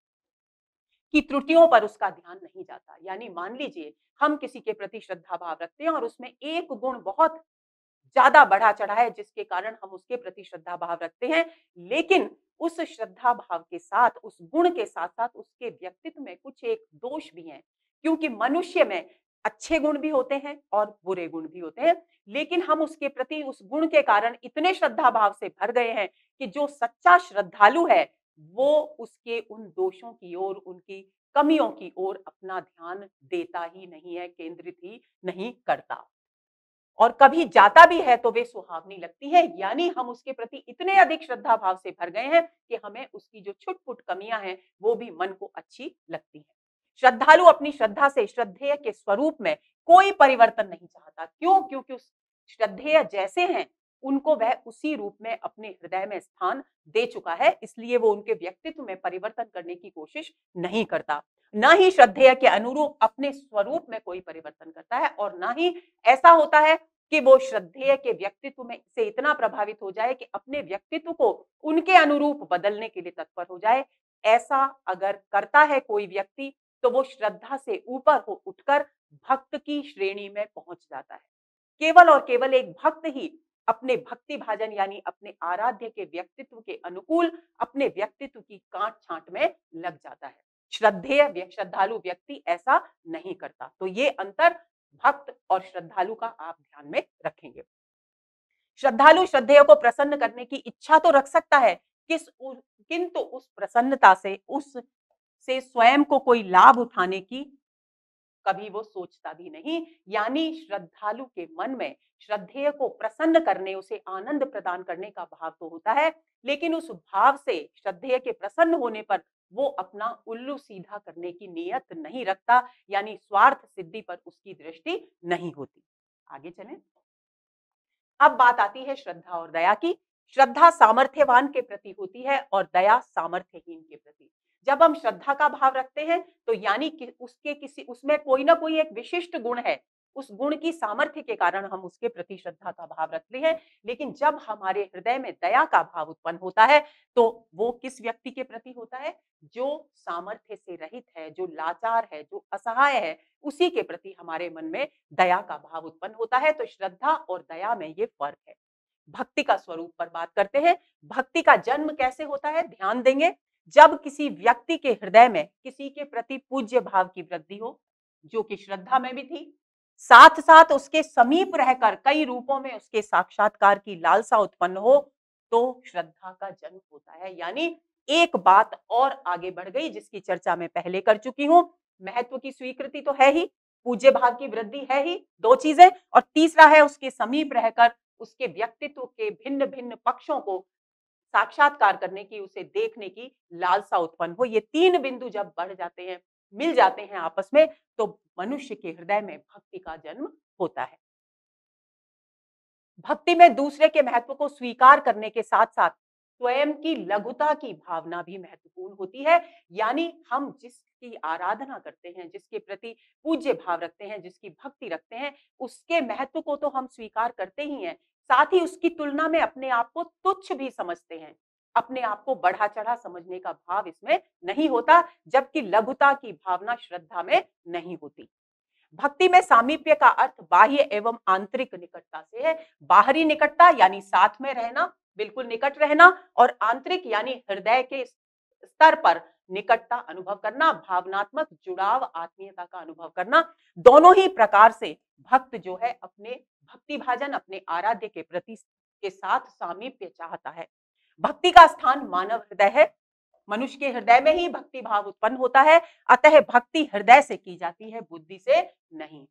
S1: की त्रुटियों पर उसका ध्यान नहीं जाता। यानी मान लीजिए हम किसी के प्रति श्रद्धा भाव रखते हैं और उसमें एक गुण बहुत ज्यादा बढ़ा चढ़ा है, जिसके कारण हम उसके प्रति श्रद्धा भाव रखते हैं, लेकिन उस श्रद्धा भाव के साथ, उस गुण के साथ साथ उसके व्यक्तित्व में कुछ एक दोष भी हैं, क्योंकि मनुष्य में अच्छे गुण भी होते हैं और बुरे गुण भी होते हैं, लेकिन हम उसके प्रति उस गुण के कारण इतने श्रद्धा भाव से भर गए हैं कि जो सच्चा श्रद्धालु है वो उसके उन दोषों की ओर, उनकी कमियों की ओर अपना ध्यान देता ही नहीं है, केंद्रित ही नहीं करता। और कभी जाता भी है तो वे सुहावनी लगती है, यानी हम उसके प्रति इतने अधिक श्रद्धा भाव से भर गए हैं कि हमें उसकी जो छुटपुट कमियां हैं वो भी मन को अच्छी लगती है। श्रद्धालु अपनी श्रद्धा से श्रद्धेय के स्वरूप में कोई परिवर्तन नहीं चाहता। क्यों? क्योंकि उस श्रद्धेय जैसे हैं उनको वह उसी रूप में अपने हृदय में स्थान दे चुका है, इसलिए वो उनके व्यक्तित्व में परिवर्तन करने की कोशिश नहीं करता। न ही श्रद्धेय के अनुरूप अपने स्वरूप में कोई परिवर्तन करता है, और न ही ऐसा होता है कि वो श्रद्धेय के व्यक्तित्व में से इतना प्रभावित हो जाए कि अपने व्यक्तित्व को उनके अनुरूप बदलने के लिए तत्पर हो जाए। ऐसा अगर करता है कोई व्यक्ति, तो वो श्रद्धा से ऊपर हो उठकर भक्त की श्रेणी में पहुंच जाता है। केवल और केवल एक भक्त ही अपने भक्ति भाजन यानी अपने आराध्य के व्यक्तित्व के अनुकूल अपने व्यक्तित्व की काट छांट में लग जाता है। श्रद्धेय श्रद्धालु व्यक्ति ऐसा नहीं करता। तो ये अंतर भक्त और श्रद्धालु का आप ध्यान में रखेंगे। श्रद्धालु श्रद्धेय को प्रसन्न करने की इच्छा तो रख सकता है, किंतु उस प्रसन्नता से उससे स्वयं को कोई लाभ उठाने की कभी वो सोचता भी नहीं। यानी श्रद्धालु के मन में श्रद्धेय को प्रसन्न करने, उसे आनंद प्रदान करने का भाव तो होता है, लेकिन उस भाव से श्रद्धेय के प्रसन्न होने पर वो अपना उल्लू सीधा करने की नियत नहीं रखता, यानी स्वार्थ सिद्धि पर उसकी दृष्टि नहीं होती। आगे चलें। अब बात आती है श्रद्धा और दया की। श्रद्धा सामर्थ्यवान के प्रति होती है और दया सामर्थ्यहीन के प्रति। जब हम श्रद्धा का भाव रखते हैं तो यानी कि उसमें कोई ना कोई एक विशिष्ट गुण है, उस गुण की सामर्थ्य के कारण हम उसके प्रति श्रद्धा का भाव रखते हैं। लेकिन जब हमारे हृदय में दया का भाव उत्पन्न होता है तो वो किस व्यक्ति के प्रति होता है? जो सामर्थ्य से रहित है, जो लाचार है, जो असहाय है, उसी के प्रति हमारे मन में दया का भाव उत्पन्न होता है। तो श्रद्धा और दया में ये फर्क है। भक्ति का स्वरूप पर बात करते हैं। भक्ति का जन्म कैसे होता है? ध्यान देंगे, जब किसी व्यक्ति के हृदय में किसी के प्रति पूज्य भाव की वृद्धि हो, जो कि श्रद्धा में भी थी, साथ साथ उसके समीप रहकर कई रूपों में उसके साक्षात्कार की लालसा उत्पन्न हो, तो श्रद्धा का जन्म होता है। यानी एक बात और आगे बढ़ गई जिसकी चर्चा मैं पहले कर चुकी हूं। महत्व की स्वीकृति तो है ही, पूज्य भाव की वृद्धि है ही, दो चीजें, और तीसरा है उसके समीप रहकर उसके व्यक्तित्व के भिन्न भिन्न पक्षों को साक्षात्कार करने की, उसे देखने की लालसा उत्पन्न हो। ये तीन बिंदु जब बढ़ जाते हैं, मिल जाते हैं आपस में, तो मनुष्य के हृदय में भक्ति का जन्म होता है। भक्ति में दूसरे के महत्व को स्वीकार करने के साथ साथ स्वयं की लघुता की भावना भी महत्वपूर्ण होती है। यानी हम जिसकी आराधना करते हैं, जिसके प्रति पूज्य भाव रखते हैं, जिसकी भक्ति रखते हैं, उसके महत्व को तो हम स्वीकार करते ही हैं, साथ ही उसकी तुलना में अपने आप को तुच्छ भी समझते हैं। अपने आप को बढ़ा चढ़ा समझने का भाव इसमें नहीं होता, जबकि लघुता की भावना श्रद्धा में नहीं होती। भक्ति में सामीप्य का अर्थ बाह्य एवं आंतरिक निकटता से है। बाहरी निकटता यानी साथ में रहना, बिल्कुल निकट रहना, और आंतरिक यानी हृदय के स्तर पर निकटता अनुभव करना, भावनात्मक जुड़ाव, आत्मीयता का अनुभव करना। दोनों ही प्रकार से भक्त जो है अपने भक्ति भाजन, अपने आराध्य के प्रति के साथ सामीप्य चाहता है। भक्ति का स्थान मानव हृदय है। मनुष्य के हृदय में ही भक्ति भाव उत्पन्न होता है, अतः भक्ति हृदय से की जाती है, बुद्धि से नहीं।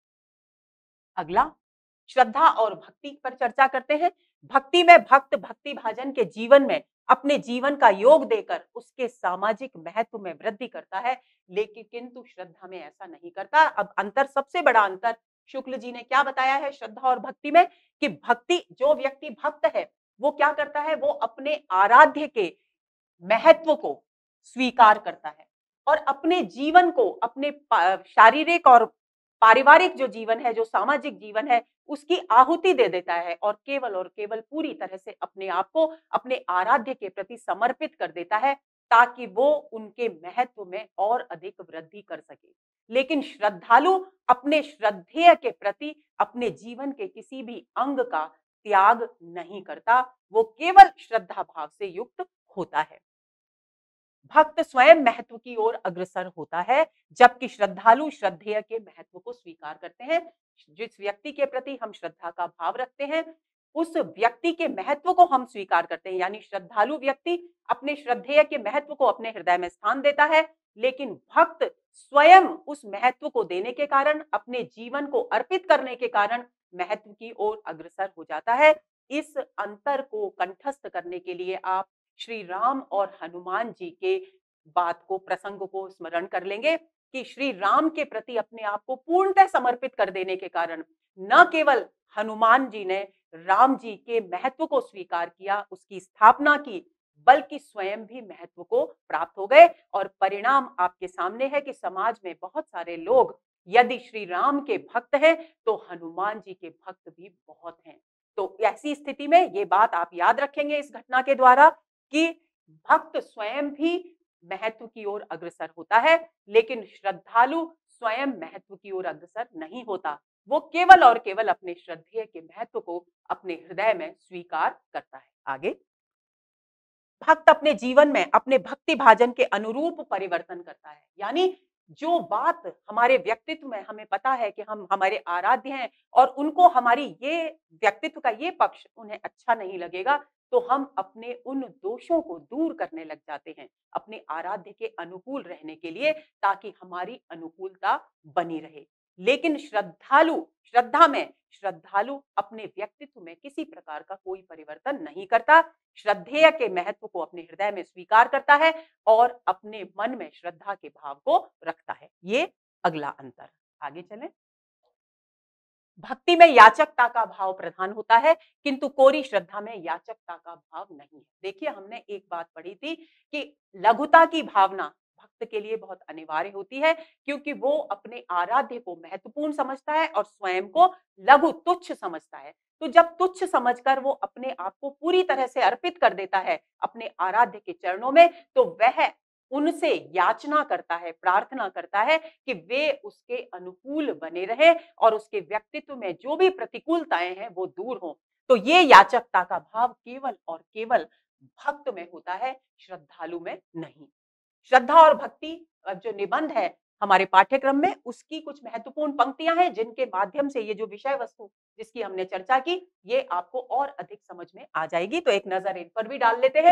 S1: अगला श्रद्धा और भक्ति पर चर्चा करते हैं। भक्ति में भक्त भक्ति भाजन के जीवन में अपने जीवन का योग देकर उसके सामाजिक महत्व में वृद्धि करता है, लेकिन किंतु श्रद्धा में ऐसा नहीं करता। अब अंतर, सबसे बड़ा अंतर शुक्ल जी ने क्या बताया है श्रद्धा और भक्ति में, कि भक्ति, जो व्यक्ति भक्त है वो क्या करता है, वो अपने आराध्य के महत्व को स्वीकार करता है और अपने जीवन को, अपने शारीरिक और पारिवारिक जो जीवन है, जो सामाजिक जीवन है, उसकी आहुति दे देता है और केवल पूरी तरह से अपने आप को अपने आराध्य के प्रति समर्पित कर देता है, ताकि वो उनके महत्व में और अधिक वृद्धि कर सके। लेकिन श्रद्धालु अपने श्रद्धेय के प्रति अपने जीवन के किसी भी अंग का त्याग नहीं करता, वो केवल श्रद्धा भाव से युक्त होता है। भक्त स्वयं महत्व की ओर अग्रसर होता है, जबकि श्रद्धालु श्रद्धेय के महत्व को स्वीकार करते हैं। जिस व्यक्ति के प्रति हम श्रद्धा का भाव रखते हैं, उस व्यक्ति के महत्व को हम स्वीकार करते हैं। यानी श्रद्धालु व्यक्ति अपने श्रद्धेय के महत्व को अपने हृदय में स्थान देता है, लेकिन भक्त स्वयं उस महत्व को देने के कारण, अपने जीवन को अर्पित करने के कारण महत्व की ओर अग्रसर हो जाता है। इस अंतर को कंठस्थ करने के लिए आप श्री राम और हनुमान जी के बात को, प्रसंग को स्मरण कर लेंगे कि श्री राम के प्रति अपने आप को पूर्णतः समर्पित कर देने के कारण न केवल हनुमान जी ने राम जी के महत्व को स्वीकार किया, उसकी स्थापना की, बल्कि स्वयं भी महत्व को प्राप्त हो गए। और परिणाम आपके सामने है कि समाज में बहुत सारे लोग यदि श्री राम के भक्त हैं, तो हनुमान जी के भक्त भी बहुत हैं। तो ऐसी स्थिति में ये बात आप याद रखेंगे इस घटना के द्वारा कि भक्त स्वयं भी महत्व की ओर अग्रसर होता है, लेकिन श्रद्धालु स्वयं महत्व की ओर अग्रसर नहीं होता। वो केवल और केवल अपने श्रद्धेय के महत्व को अपने हृदय में स्वीकार करता है। आगे, भक्त अपने जीवन में अपने भक्ति भाजन के अनुरूप परिवर्तन करता है। यानी जो बात हमारे व्यक्तित्व में हमें पता है कि हम हमारे आराध्य हैं और उनको हमारी ये व्यक्तित्व का ये पक्ष उन्हें अच्छा नहीं लगेगा, तो हम अपने उन दोषों को दूर करने लग जाते हैं अपने आराध्य के अनुकूल रहने के लिए, ताकि हमारी अनुकूलता बनी रहे। लेकिन श्रद्धा में श्रद्धालु अपने व्यक्तित्व में किसी प्रकार का कोई परिवर्तन नहीं करता, श्रद्धेय के महत्व को अपने हृदय में स्वीकार करता है और अपने मन में श्रद्धा के भाव को रखता है। ये अगला अंतर। आगे चलें। भक्ति में याचकता का भाव प्रधान होता है, किंतु कोरी श्रद्धा में याचकता का भाव नहीं है। देखिए, हमने एक बात पढ़ी थी कि लघुता की भावना भक्त के लिए बहुत अनिवार्य होती है, क्योंकि वो अपने आराध्य को महत्वपूर्ण समझता है और स्वयं को लघु, तुच्छ समझता है। तो जब तुच्छ समझकर वो अपने आप को पूरी तरह से अर्पित कर देता है अपने आराध्य के चरणों में, तो वह उनसे याचना करता है, प्रार्थना करता है कि वे उसके अनुकूल बने रहे और उसके व्यक्तित्व में जो भी प्रतिकूलताएं हैं वो दूर हों। तो ये याचकता का भाव केवल और केवल भक्त में होता है, श्रद्धालु में नहीं। श्रद्धा और भक्ति जो निबंध है हमारे पाठ्यक्रम में, उसकी कुछ महत्वपूर्ण पंक्तियां हैं जिनके माध्यम से ये जो विषय वस्तु जिसकी हमने चर्चा की, ये आपको और अधिक समझ में आ जाएगी। तो एक नजर इन पर भी डाल लेते हैं।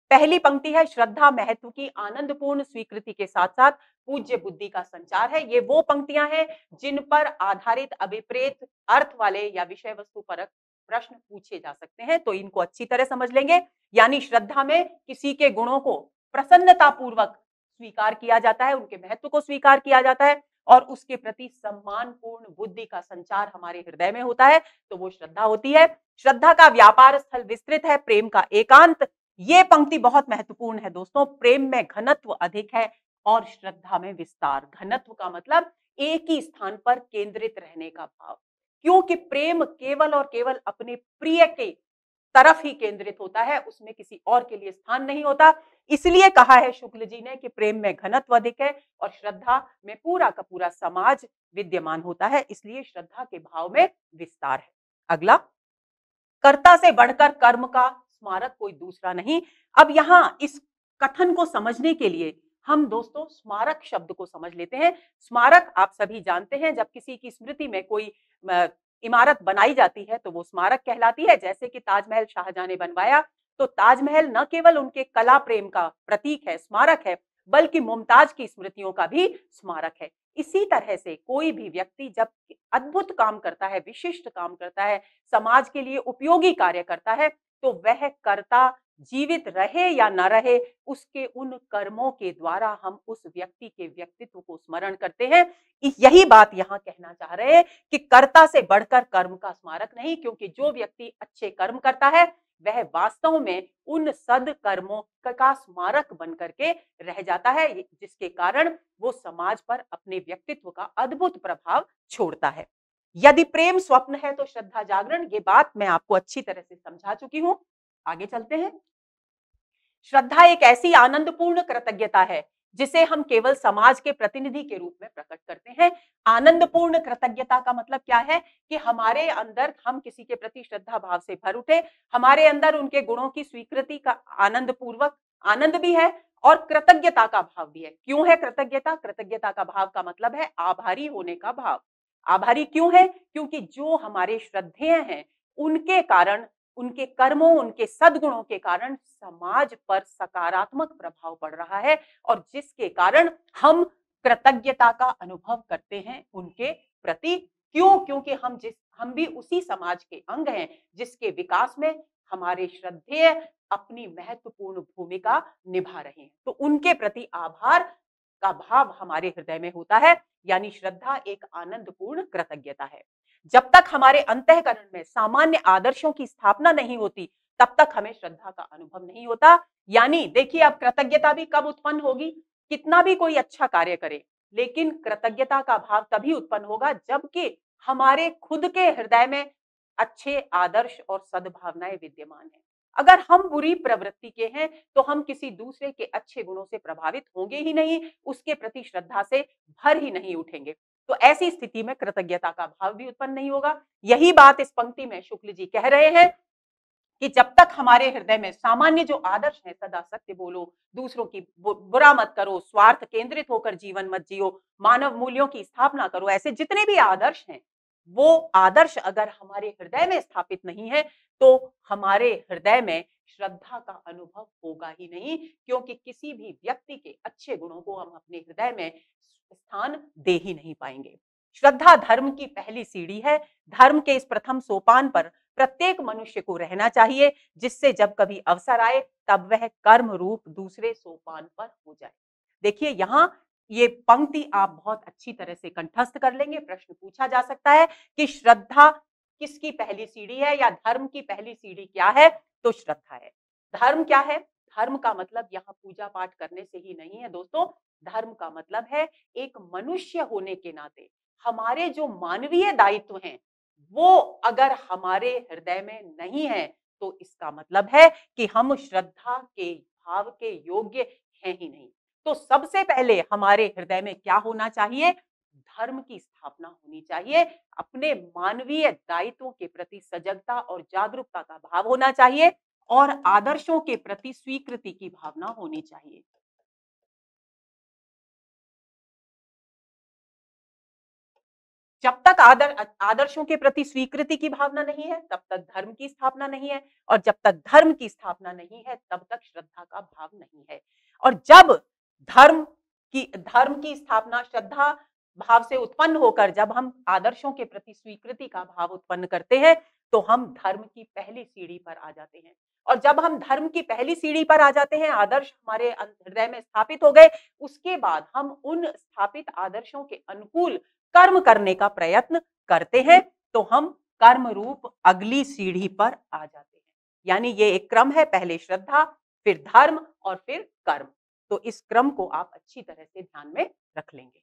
S1: पहली पंक्ति है, श्रद्धा महत्व की आनंदपूर्ण स्वीकृति के साथ साथ पूज्य बुद्धि का संचार है। ये वो पंक्तियां हैं जिन पर आधारित अभिप्रेत अर्थ वाले या विषय वस्तु परक प्रश्न पूछे जा सकते हैं, तो इनको अच्छी तरह समझ लेंगे। यानी श्रद्धा में किसी के गुणों को प्रसन्नता पूर्वक स्वीकार किया जाता है, उनके महत्व को स्वीकार किया जाता है और उसके प्रति सम्मानपूर्ण बुद्धि का संचार हमारे हृदय में होता है, तो वो श्रद्धा होती है। श्रद्धा का व्यापार स्थल विस्तृत है, प्रेम का एकांत। ये पंक्ति बहुत महत्वपूर्ण है दोस्तों। प्रेम में घनत्व अधिक है और श्रद्धा में विस्तार। घनत्व का मतलब एक ही स्थान पर केंद्रित रहने का भाव, क्योंकि प्रेम केवल और केवल अपने प्रिय के तरफ ही केंद्रित होता है, उसमें किसी और के लिए स्थान नहीं होता। इसलिए कहा है शुक्ल जी ने कि प्रेम में घनत्व अधिक है और श्रद्धा में पूरा का पूरा समाज विद्यमान होता है, इसलिए श्रद्धा के भाव में विस्तार है। अगला, कर्ता से बढ़कर कर्म का स्मारक कोई दूसरा नहीं। अब यहां इस कथन को समझने के लिए हम दोस्तों स्मारक शब्द को समझ लेते हैं। स्मारक आप सभी जानते हैं, जब किसी की स्मृति में कोई इमारत बनाई जाती है तो वो स्मारक कहलाती है। जैसे कि ताजमहल शाहजहां ने बनवाया, तो ताजमहल न केवल उनके कला प्रेम का प्रतीक है, स्मारक है, बल्कि मुमताज की स्मृतियों का भी स्मारक है। इसी तरह से कोई भी व्यक्ति जब अद्भुत काम करता है, विशिष्ट काम करता है, समाज के लिए उपयोगी कार्य करता है, तो वह कर्ता जीवित रहे या न रहे, उसके उन कर्मों के द्वारा हम उस व्यक्ति के व्यक्तित्व को स्मरण करते हैं। यही बात यहां कहना चाह रहे हैं कि कर्ता से बढ़कर कर्म का स्मारक नहीं, क्योंकि जो व्यक्ति अच्छे कर्म करता है वह वास्तव में उन सदकर्मों का स्मारक बन करके रह जाता है, जिसके कारण वो समाज पर अपने व्यक्तित्व का अद्भुत प्रभाव छोड़ता है। यदि प्रेम स्वप्न है तो श्रद्धा जागरण, ये बात मैं आपको अच्छी तरह से समझा चुकी हूं। आगे चलते हैं। श्रद्धा एक ऐसी आनंदपूर्ण कृतज्ञता है जिसे हम केवल समाज के प्रतिनिधि के रूप में प्रकट करते हैं। आनंदपूर्ण कृतज्ञता का मतलब क्या है कि हमारे अंदर हम किसी के प्रति श्रद्धा भाव से भर उठे, हमारे अंदर उनके गुणों की स्वीकृति का आनंद पूर्वक आनंद भी है और कृतज्ञता का भाव भी है। क्यों है कृतज्ञता? कृतज्ञता का भाव का मतलब है आभारी होने का भाव। आभारी क्यों है? क्योंकि जो हमारे श्रद्धेय हैं उनके कारण, उनके कर्मों, उनके सद्गुणों के कारण समाज पर सकारात्मक प्रभाव पड़ रहा है और जिसके कारण हम कृतज्ञता का अनुभव करते हैं उनके प्रति। क्यों? क्योंकि हम भी उसी समाज के अंग हैं जिसके विकास में हमारे श्रद्धेय अपनी महत्वपूर्ण भूमिका निभा रहे हैं, तो उनके प्रति आभार का भाव हमारे हृदय में होता है। यानी श्रद्धा एक आनंदपूर्ण कृतज्ञता है। जब तक हमारे अंतःकरण में सामान्य आदर्शों की स्थापना नहीं होती, तब तक हमें श्रद्धा का अनुभव नहीं होता। यानी देखिए, अब कृतज्ञता भी कब उत्पन्न होगी? कितना भी कोई अच्छा कार्य करे, लेकिन कृतज्ञता का भाव तभी उत्पन्न होगा जबकि हमारे खुद के हृदय में अच्छे आदर्श और सद्भावनाएं विद्यमान है। अगर हम बुरी प्रवृत्ति के हैं तो हम किसी दूसरे के अच्छे गुणों से प्रभावित होंगे ही नहीं, उसके प्रति श्रद्धा से भर ही नहीं उठेंगे, तो ऐसी स्थिति में कृतज्ञता का भाव भी उत्पन्न नहीं होगा। यही बात इस पंक्ति में शुक्ल जी कह रहे हैं कि जब तक हमारे हृदय में सामान्य जो आदर्श है, सदा सत्य बोलो, दूसरों की बुरा मत करो, स्वार्थ केंद्रित होकर जीवन मत जियो, मानव मूल्यों की स्थापना करो, ऐसे जितने भी आदर्श हैं, वो आदर्श अगर हमारे हृदय में स्थापित नहीं है तो हमारे हृदय में श्रद्धा का अनुभव होगा ही नहीं, क्योंकि किसी भी व्यक्ति के अच्छे गुणों को हम अपने हृदय में स्थान दे ही नहीं पाएंगे। श्रद्धा धर्म की पहली सीढ़ी है। धर्म के इस प्रथम सोपान पर प्रत्येक मनुष्य को रहना चाहिए, जिससे जब कभी अवसर आए तब वह कर्म रूप दूसरे सोपान पर हो जाए। देखिए, यहां ये पंक्ति आप बहुत अच्छी तरह से कंठस्थ कर लेंगे। प्रश्न पूछा जा सकता है कि श्रद्धा किसकी पहली सीढ़ी है या धर्म की पहली सीढ़ी क्या है? तो श्रद्धा है। धर्म क्या है? धर्म का मतलब यहाँ पूजा पाठ करने से ही नहीं है दोस्तों। धर्म का मतलब है एक मनुष्य होने के नाते हमारे जो मानवीय दायित्व हैं, वो अगर हमारे हृदय में नहीं है, तो इसका मतलब है कि हम श्रद्धा के भाव के योग्य हैं ही नहीं। तो सबसे पहले हमारे हृदय में क्या होना चाहिए? धर्म की स्थापना होनी चाहिए। अपने मानवीय दायित्वों के प्रति सजगता और जागरूकता का भाव होना चाहिए और आदर्शों के प्रति स्वीकृति की भावना होनी चाहिए। जब तक आदर्शों के प्रति स्वीकृति की भावना नहीं है, तब तक धर्म की स्थापना नहीं है, और जब तक धर्म की स्थापना नहीं है, तब तक श्रद्धा का भाव नहीं है। और जब धर्म की स्थापना श्रद्धा भाव से उत्पन्न होकर जब हम आदर्शों के प्रति स्वीकृति का भाव उत्पन्न करते हैं, तो हम धर्म की पहली सीढ़ी पर आ जाते हैं। और जब हम धर्म की पहली सीढ़ी पर आ जाते हैं, आदर्श हमारे हृदय में स्थापित हो गए, उसके बाद हम उन स्थापित आदर्शों के अनुकूल कर्म करने का प्रयत्न करते हैं, तो हम कर्म रूप अगली सीढ़ी पर आ जाते हैं। यानी ये एक क्रम है, पहले श्रद्धा, फिर धर्म और फिर कर्म। तो इस क्रम को आप अच्छी तरह से ध्यान में रख लेंगे।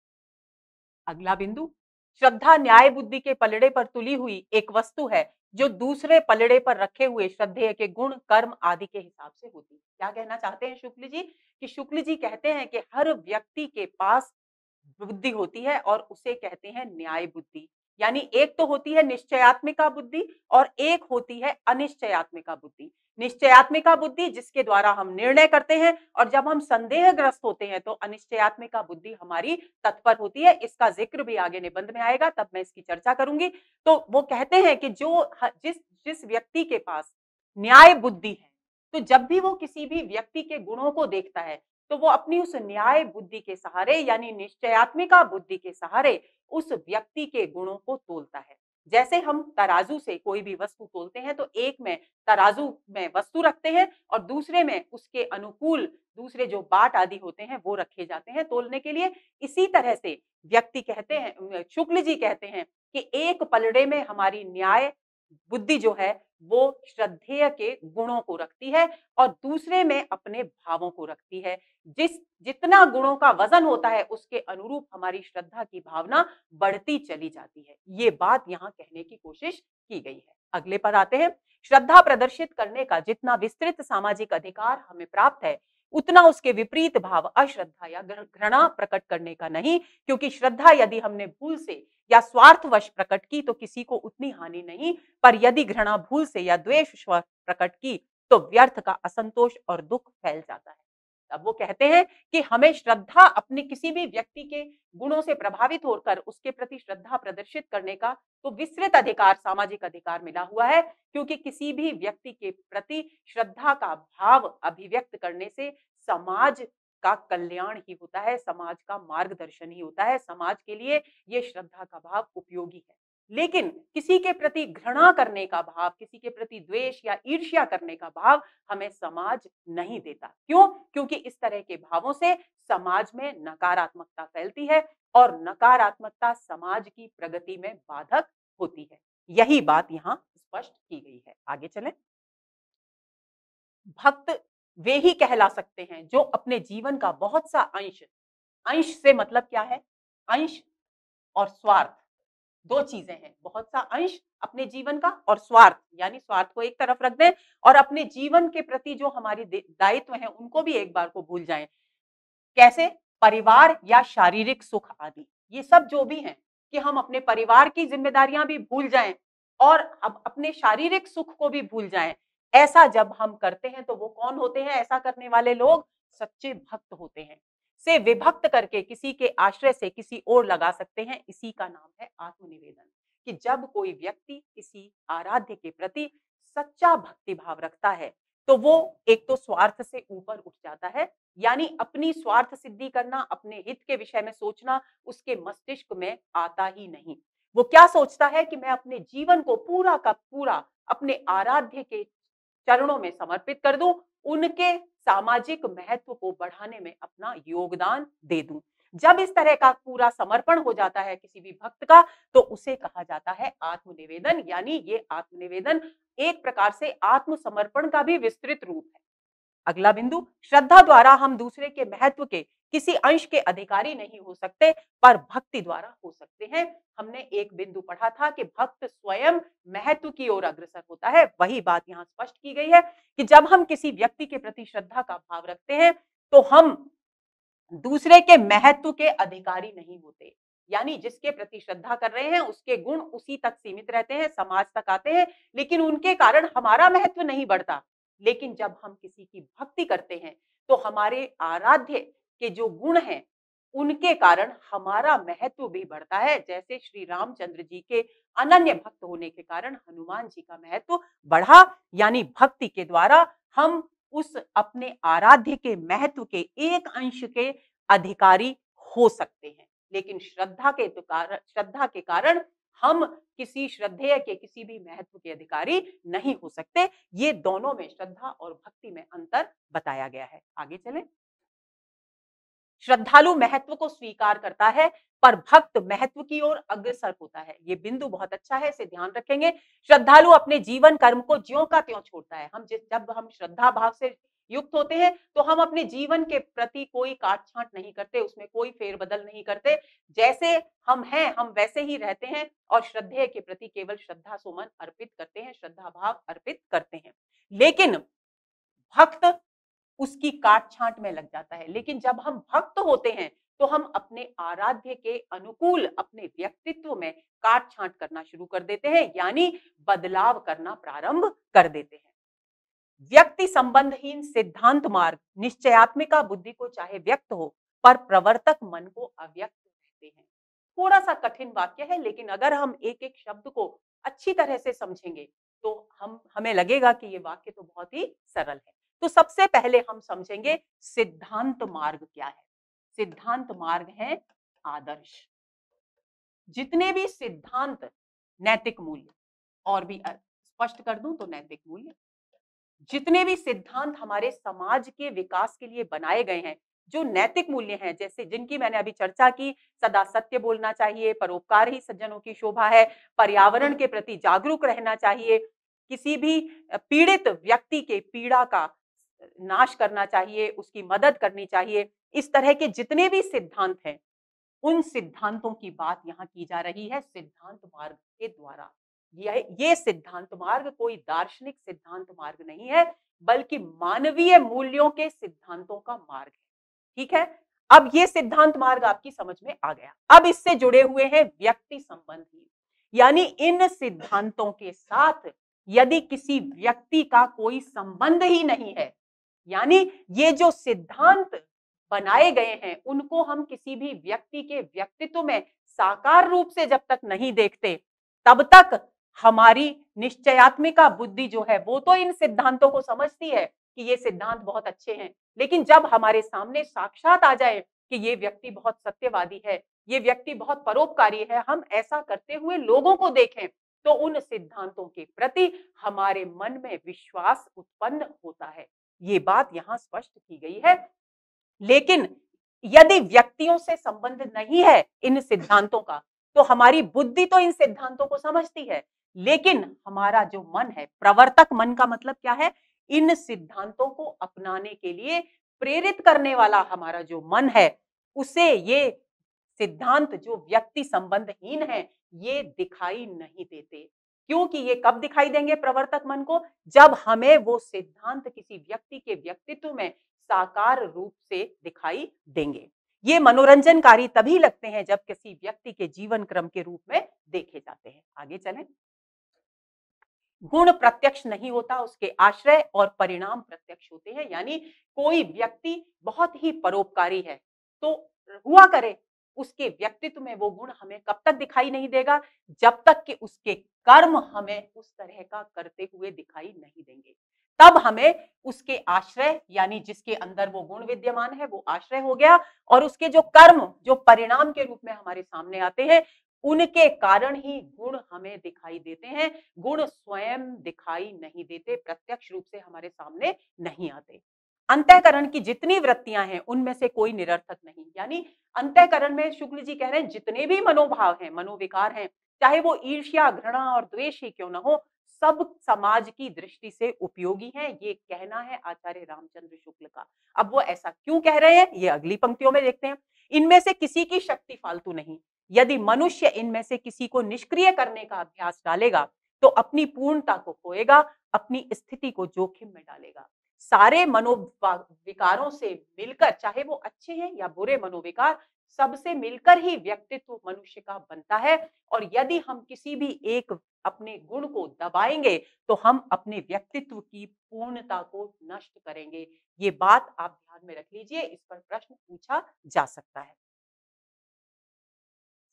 S1: अगला बिंदु, श्रद्धा न्याय बुद्धि के पलड़े पर तुली हुई एक वस्तु है जो दूसरे पलड़े पर रखे हुए श्रद्धेय के गुण, कर्म आदि के हिसाब से होती है। क्या कहना चाहते हैं शुक्ल जी? कि शुक्ल जी कहते हैं कि हर व्यक्ति के पास बुद्धि होती है और उसे कहते हैं न्याय बुद्धि। यानी एक तो होती है निश्चयात्मिका बुद्धि और एक होती है अनिश्चयात्मिका बुद्धि। निश्चयात्मिका बुद्धि जिसके द्वारा हम निर्णय करते हैं, और जब हम संदेहग्रस्त होते हैं तो अनिश्चयात्मिका बुद्धि हमारी तत्पर होती है। इसका जिक्र भी आगे निबंध में आएगा, तब मैं इसकी चर्चा करूंगी। तो वो कहते हैं कि जिस जिस व्यक्ति के पास न्याय बुद्धि है, तो जब भी वो किसी भी व्यक्ति के गुणों को देखता है, तो वो अपनी उस न्याय बुद्धि के सहारे यानी निश्चयात्मिका बुद्धि के सहारे उस व्यक्ति के गुणों को तोलता है। जैसे हम तराजू से कोई भी वस्तु तोलते हैं, तो एक में तराजू में वस्तु रखते हैं और दूसरे में उसके अनुकूल दूसरे जो बाट आदि होते हैं वो रखे जाते हैं तोलने के लिए। इसी तरह से व्यक्ति कहते हैं, शुक्ल जी कहते हैं कि एक पलड़े में हमारी न्याय बुद्धि जो है वो श्रद्धेय के गुणों को रखती है और दूसरे में अपने भावों को रखती है। जितना गुणों का वजन होता है, उसके अनुरूप हमारी श्रद्धा की भावना बढ़ती चली जाती है। ये बात यहाँ कहने की कोशिश की गई है। अगले पर आते हैं, श्रद्धा प्रदर्शित करने का जितना विस्तृत सामाजिक अधिकार हमें प्राप्त है, उतना उसके विपरीत भाव अश्रद्धा या घृणा प्रकट करने का नहीं, क्योंकि श्रद्धा यदि हमने भूल से या स्वार्थवश प्रकट की तो किसी को उतनी हानि नहीं, पर यदि घृणा भूल से या द्वेष प्रकट की तो व्यर्थ का असंतोष और दुख फैल जाता है। अब वो कहते हैं कि हमें श्रद्धा अपने किसी भी व्यक्ति के गुणों से प्रभावित होकर उसके प्रति श्रद्धा प्रदर्शित करने का तो विस्तृत अधिकार, सामाजिक अधिकार मिला हुआ है, क्योंकि किसी भी व्यक्ति के प्रति श्रद्धा का भाव अभिव्यक्त करने से समाज का कल्याण ही होता है, समाज का मार्गदर्शन ही होता है। समाज के लिए ये श्रद्धा का भाव उपयोगी है। लेकिन किसी के प्रति घृणा करने का भाव, किसी के प्रति द्वेष या ईर्ष्या करने का भाव हमें समाज नहीं देता। क्यों? क्योंकि इस तरह के भावों से समाज में नकारात्मकता फैलती है और नकारात्मकता समाज की प्रगति में बाधक होती है। यही बात यहाँ स्पष्ट की गई है। आगे चलें। भक्त वे ही कहला सकते हैं जो अपने जीवन का बहुत सा अंश, अंश से मतलब क्या है? अंश और स्वार्थ दो चीजें हैं। बहुत सा अंश अपने जीवन का और स्वार्थ, यानी स्वार्थ को एक तरफ रख दें और अपने जीवन के प्रति जो हमारी दायित्व हैं उनको भी एक बार को भूल जाएं। कैसे? परिवार या शारीरिक सुख आदि, ये सब जो भी हैं कि हम अपने परिवार की जिम्मेदारियां भी भूल जाएं और अब अपने शारीरिक सुख को भी भूल जाएं। ऐसा जब हम करते हैं तो वो कौन होते हैं? ऐसा करने वाले लोग सच्चे भक्त होते हैं। से विभक्त करके किसी के आश्रय से किसी और लगा सकते हैं। इसी का नाम है आत्मनिवेदन। कि जब कोई व्यक्ति किसी आराध्य के प्रति सच्चा भक्ति भाव रखता है तो वो एक तो स्वार्थ से ऊपर उठ जाता है, यानी अपनी स्वार्थ सिद्धि करना, अपने हित के विषय में सोचना उसके मस्तिष्क में आता ही नहीं। वो क्या सोचता है कि मैं अपने जीवन को पूरा का पूरा अपने आराध्य के चरणों में समर्पित कर दूं, उनके सामाजिक महत्व को बढ़ाने में अपना योगदान दे दूं। जब इस तरह का पूरा समर्पण हो जाता है किसी भी भक्त का, तो उसे कहा जाता है आत्मनिवेदन। यानी ये आत्मनिवेदन एक प्रकार से आत्मसमर्पण का भी विस्तृत रूप है। अगला बिंदु, श्रद्धा द्वारा हम दूसरे के महत्व के किसी अंश के अधिकारी नहीं हो सकते, पर भक्ति द्वारा हो सकते हैं। हमने एक बिंदु पढ़ा था कि भक्त स्वयं महत्व की ओर अग्रसर होता है। वही बात यहाँ स्पष्ट की गई है कि जब हम किसी व्यक्ति के प्रति श्रद्धा का भाव रखते हैं तो हम दूसरे के महत्व के अधिकारी नहीं होते। यानी जिसके प्रति श्रद्धा कर रहे हैं उसके गुण उसी तक सीमित रहते हैं, समाज तक आते हैं, लेकिन उनके कारण हमारा महत्व नहीं बढ़ता। लेकिन जब हम किसी की भक्ति करते हैं तो हमारे आराध्य के जो गुण हैं उनके कारण हमारा महत्व भी बढ़ता है। जैसे श्री रामचंद्र जी के अनन्य भक्त होने के कारण हनुमान जी का महत्व बढ़ा, यानी भक्ति के द्वारा हम उस अपने आराध्य के महत्व के एक अंश के अधिकारी हो सकते हैं। लेकिन श्रद्धा के कारण हम किसी श्रद्धेय के किसी भी महत्व के अधिकारी नहीं हो सकते। ये दोनों में, श्रद्धा और भक्ति में अंतर बताया गया है। आगे चलें। श्रद्धालु महत्व को स्वीकार करता है, पर भक्त महत्व की ओर अग्रसर होता है। ये बिंदु बहुत अच्छा है, इसे ध्यान रखेंगे। श्रद्धालु अपने जीवन कर्म को ज्यों का त्यों छोड़ता है। जब हम श्रद्धा भाव से युक्त होते हैं तो हम अपने जीवन के प्रति कोई काट छांट नहीं करते, उसमें कोई फेरबदल नहीं करते। जैसे हम हैं हम वैसे ही रहते हैं और श्रद्धेय के प्रति केवल श्रद्धा सुमन अर्पित करते हैं, श्रद्धा भाव अर्पित करते हैं। लेकिन भक्त उसकी काट छांट में लग जाता है। लेकिन जब हम भक्त होते हैं तो हम अपने आराध्य के अनुकूल अपने व्यक्तित्व में काट छांट करना शुरू कर देते हैं, यानी बदलाव करना प्रारंभ कर देते हैं। व्यक्ति संबंधहीन सिद्धांत मार्ग निश्चयात्मिका बुद्धि को चाहे व्यक्त हो, पर प्रवर्तक मन को अव्यक्त रहते हैं। थोड़ा सा कठिन वाक्य है, लेकिन अगर हम एक एक शब्द को अच्छी तरह से समझेंगे तो हमें लगेगा कि ये वाक्य तो बहुत ही सरल है। तो सबसे पहले हम समझेंगे सिद्धांत मार्ग क्या है। सिद्धांत मार्ग है आदर्श। जितने भी सिद्धांत, नैतिक मूल्य, और भी स्पष्ट कर दूं तो नैतिक मूल्य, जितने भी सिद्धांत हमारे समाज के विकास के लिए बनाए गए हैं, जो नैतिक मूल्य हैं, जैसे जिनकी मैंने अभी चर्चा की, सदा सत्य बोलना चाहिए, परोपकार ही सज्जनों की शोभा है, पर्यावरण के प्रति जागरूक रहना चाहिए, किसी भी पीड़ित व्यक्ति के पीड़ा का नाश करना चाहिए, उसकी मदद करनी चाहिए। इस तरह के जितने भी सिद्धांत हैं, उन सिद्धांतों की बात यहाँ की जा रही है सिद्धांत मार्ग के द्वारा। ये सिद्धांत मार्ग कोई दार्शनिक सिद्धांत मार्ग नहीं है, बल्कि मानवीय मूल्यों के सिद्धांतों का मार्ग है। ठीक है, अब ये सिद्धांत मार्ग आपकी समझ में आ गया। अब इससे जुड़े हुए हैं व्यक्ति संबंधी, यानी इन सिद्धांतों के साथ यदि किसी व्यक्ति का कोई संबंध ही नहीं है, यानी ये जो सिद्धांत बनाए गए हैं उनको हम किसी भी व्यक्ति के व्यक्तित्व में साकार रूप से जब तक नहीं देखते, तब तक हमारी निश्चयात्मिका बुद्धि जो है वो तो इन सिद्धांतों को समझती है कि ये सिद्धांत बहुत अच्छे हैं। लेकिन जब हमारे सामने साक्षात आ जाए कि ये व्यक्ति बहुत सत्यवादी है, ये व्यक्ति बहुत परोपकारी है, हम ऐसा करते हुए लोगों को देखें, तो उन सिद्धांतों के प्रति हमारे मन में विश्वास उत्पन्न होता है। ये बात यहां स्पष्ट की गई है। लेकिन यदि व्यक्तियों से संबंध नहीं है इन सिद्धांतों का, तो हमारी बुद्धि तो इन सिद्धांतों को समझती है, लेकिन हमारा जो मन है, प्रवर्तक मन का मतलब क्या है, इन सिद्धांतों को अपनाने के लिए प्रेरित करने वाला हमारा जो मन है, उसे ये सिद्धांत जो व्यक्ति संबंधहीन है, ये दिखाई नहीं देते। क्योंकि ये कब दिखाई देंगे प्रवर्तक मन को, जब हमें वो सिद्धांत किसी व्यक्ति के व्यक्तित्व में साकार रूप से दिखाई देंगे। ये मनोरंजनकारी तभी लगते हैं जब किसी व्यक्ति के जीवन क्रम के रूप में देखे जाते हैं। आगे चलें। गुण प्रत्यक्ष नहीं होता, उसके आश्रय और परिणाम प्रत्यक्ष होते हैं। यानी कोई व्यक्ति बहुत ही परोपकारी है तो हुआ करे, उसके व्यक्तित्व में वो गुण हमें कब तक दिखाई नहीं देगा, जब तक कि उसके कर्म हमें उस तरह का करते हुए दिखाई नहीं देंगे। तब हमें उसके आश्रय, यानी जिसके अंदर वो गुण विद्यमान है वो आश्रय हो गया, और उसके जो कर्म, जो परिणाम के रूप में हमारे सामने आते हैं, उनके कारण ही गुण हमें दिखाई देते हैं। गुण स्वयं दिखाई नहीं देते, प्रत्यक्ष रूप से हमारे सामने नहीं आते। अंतःकरण की जितनी वृत्तियां हैं उनमें से कोई निरर्थक नहीं। यानी अंतःकरण में शुक्ल जी कह रहे हैं जितने भी मनोभाव हैं, मनोविकार हैं, चाहे वो ईर्ष्या, घृणा और द्वेष ही क्यों न हो, सब समाज की दृष्टि से उपयोगी हैं। ये कहना है आचार्य रामचंद्र शुक्ल का। अब वो ऐसा क्यों कह रहे हैं, ये अगली पंक्तियों में देखते हैं। इनमें से किसी की शक्ति फालतू नहीं। यदि मनुष्य इनमें से किसी को निष्क्रिय करने का अभ्यास डालेगा तो अपनी पूर्णता को खोएगा, अपनी स्थिति को जोखिम में डालेगा। सारे मनोविकारों से मिलकर, चाहे वो अच्छे हैं या बुरे मनोविकार, सबसे मिलकर ही व्यक्तित्व मनुष्य का बनता है। और यदि हम किसी भी एक अपने गुण को दबाएंगे तो हम अपने व्यक्तित्व की पूर्णता को नष्ट करेंगे। ये बात आप ध्यान में रख लीजिए, इस पर प्रश्न पूछा जा सकता है।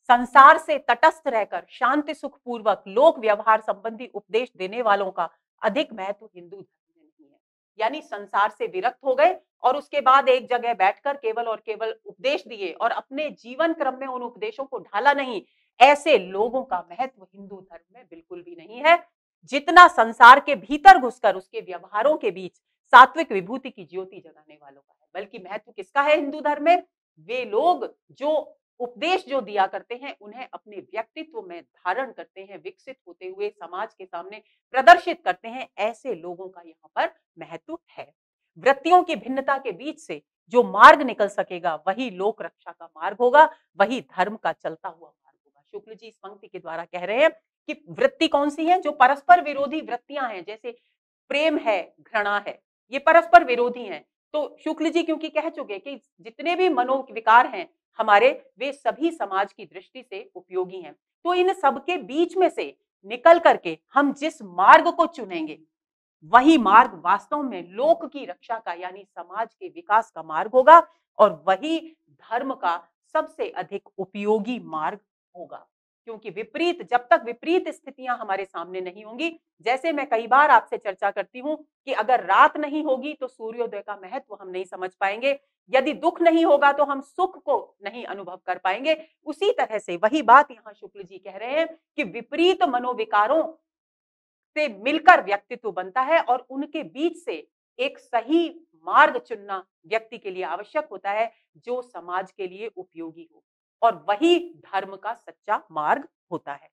S1: संसार से तटस्थ रहकर शांति सुखपूर्वक लोक व्यवहार संबंधी उपदेश देने वालों का अधिक महत्व हिंदू धर्म में नहीं है। यानी संसार से विरक्त हो गए और उसके बाद एक जगह बैठकर केवल और केवल उपदेश दिए और अपने जीवन क्रम में उन उपदेशों को ढाला नहीं, ऐसे लोगों का महत्व हिंदू धर्म में बिल्कुल भी नहीं है। जितना संसार के भीतर घुसकर उसके व्यवहारों के बीच सात्विक विभूति की ज्योति जगाने वालों का है, बल्कि महत्व किसका है हिंदू धर्म में? वे लोग जो उपदेश जो दिया करते हैं उन्हें अपने व्यक्तित्व में धारण करते हैं, विकसित होते हुए समाज के सामने प्रदर्शित करते हैं, ऐसे लोगों का यहाँ पर महत्व है। वृत्तियों की भिन्नता के बीच से जो मार्ग निकल सकेगा वही लोक रक्षा का मार्ग होगा, वही धर्म का चलता हुआ मार्ग होगा। शुक्ल जी इस पंक्ति के द्वारा कह रहे हैं कि वृत्ति कौन सी है? जो परस्पर विरोधी वृत्तियां हैं, जैसे प्रेम है, घृणा है, ये परस्पर विरोधी हैं। तो शुक्ल जी क्योंकि कह चुके कि जितने भी मनोविकार हैं हमारे, वे सभी समाज की दृष्टि से उपयोगी हैं। तो इन सबके बीच में से निकल करके हम जिस मार्ग को चुनेंगे वही मार्ग वास्तव में लोक की रक्षा का यानी समाज के विकास का मार्ग होगा और वही धर्म का सबसे अधिक उपयोगी मार्ग होगा। क्योंकि विपरीत, जब तक विपरीत स्थितियां हमारे सामने नहीं होंगी, जैसे मैं कई बार आपसे चर्चा करती हूं कि अगर रात नहीं होगी तो सूर्योदय का महत्व हम नहीं समझ पाएंगे, यदि दुख नहीं होगा तो हम सुख को नहीं अनुभव कर पाएंगे। उसी तरह से वही बात यहाँ शुक्ल जी कह रहे हैं कि विपरीत मनोविकारों से मिलकर व्यक्तित्व बनता है और उनके बीच से एक सही मार्ग चुनना व्यक्ति के लिए आवश्यक होता है जो समाज के लिए उपयोगी हो, और वही धर्म का सच्चा मार्ग होता है।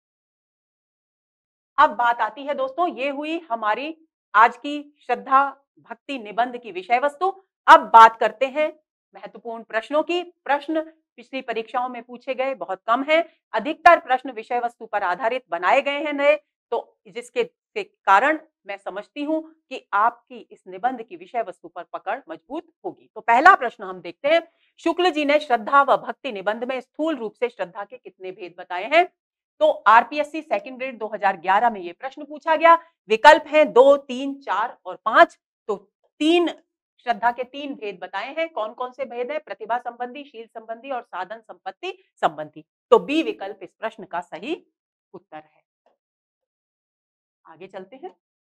S1: अब बात आती है दोस्तों, ये हुई हमारी आज की श्रद्धा भक्ति निबंध की विषय वस्तु। अब बात करते हैं महत्वपूर्ण प्रश्नों की। प्रश्न पिछली परीक्षाओं में पूछे गए बहुत कम हैं, अधिकतर प्रश्न विषय वस्तु पर आधारित बनाए गए हैं नए, तो जिसके कारण मैं समझती हूं कि आपकी इस निबंध की विषय वस्तु पर पकड़ मजबूत होगी। तो पहला प्रश्न हम देखते हैं, शुक्ल जी ने श्रद्धा व भक्ति निबंध में स्थूल रूप से श्रद्धा के कितने भेद बताए हैं? तो आरपीएससी सेकंड ग्रेड 2011 में यह प्रश्न पूछा गया। विकल्प हैं 2, 3, 4 और 5। तो तीन श्रद्धा के 3 भेद बताए हैं। कौन कौन से भेद है? प्रतिभा संबंधी, शील संबंधी और साधन संपत्ति संबंधी। तो बी विकल्प इस प्रश्न का सही उत्तर है। आगे चलते हैं।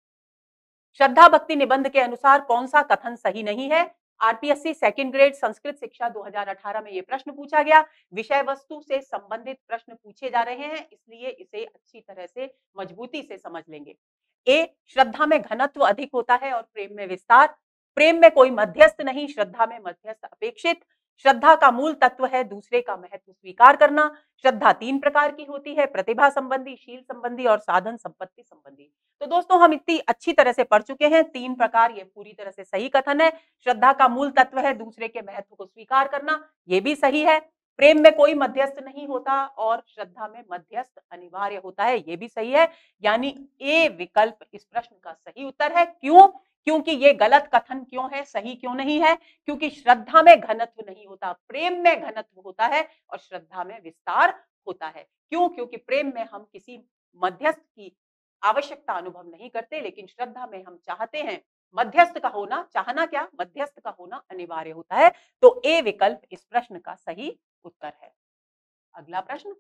S1: श्रद्धा भक्ति निबंध के अनुसार कौन सा कथन सही नहीं है? आरपीएससी सेकंड ग्रेड संस्कृत शिक्षा 2018 में यह प्रश्न पूछा गया। विषय वस्तु से संबंधित प्रश्न पूछे जा रहे हैं, इसलिए इसे अच्छी तरह से मजबूती से समझ लेंगे। ए, श्रद्धा में घनत्व अधिक होता है और प्रेम में विस्तार। प्रेम में कोई मध्यस्थ नहीं, श्रद्धा में मध्यस्थ अपेक्षित। श्रद्धा का मूल तत्व है दूसरे का महत्व स्वीकार करना। श्रद्धा 3 प्रकार की होती है, प्रतिभा संबंधी, शील संबंधी और साधन संपत्ति संबंधी। तो दोस्तों हम इतनी अच्छी तरह से पढ़ चुके हैं, 3 प्रकार, ये पूरी तरह से सही कथन है। श्रद्धा का मूल तत्व है दूसरे के महत्व को स्वीकार करना, ये भी सही है। प्रेम में कोई मध्यस्थ नहीं होता और श्रद्धा में मध्यस्थ अनिवार्य होता है, ये भी सही है। यानी ए विकल्प इस प्रश्न का सही उत्तर है। क्यों? क्योंकि ये गलत कथन क्यों है, सही क्यों नहीं है? क्योंकि श्रद्धा में घनत्व नहीं होता, प्रेम में घनत्व होता है और श्रद्धा में विस्तार होता है। क्यों? क्योंकि प्रेम में हम किसी मध्यस्थ की आवश्यकता अनुभव नहीं करते, लेकिन श्रद्धा में हम चाहते हैं मध्यस्थ का होना, चाहना क्या, मध्यस्थ का होना अनिवार्य होता है। तो ए विकल्प इस प्रश्न का सही उत्तर है। अगला प्रश्न,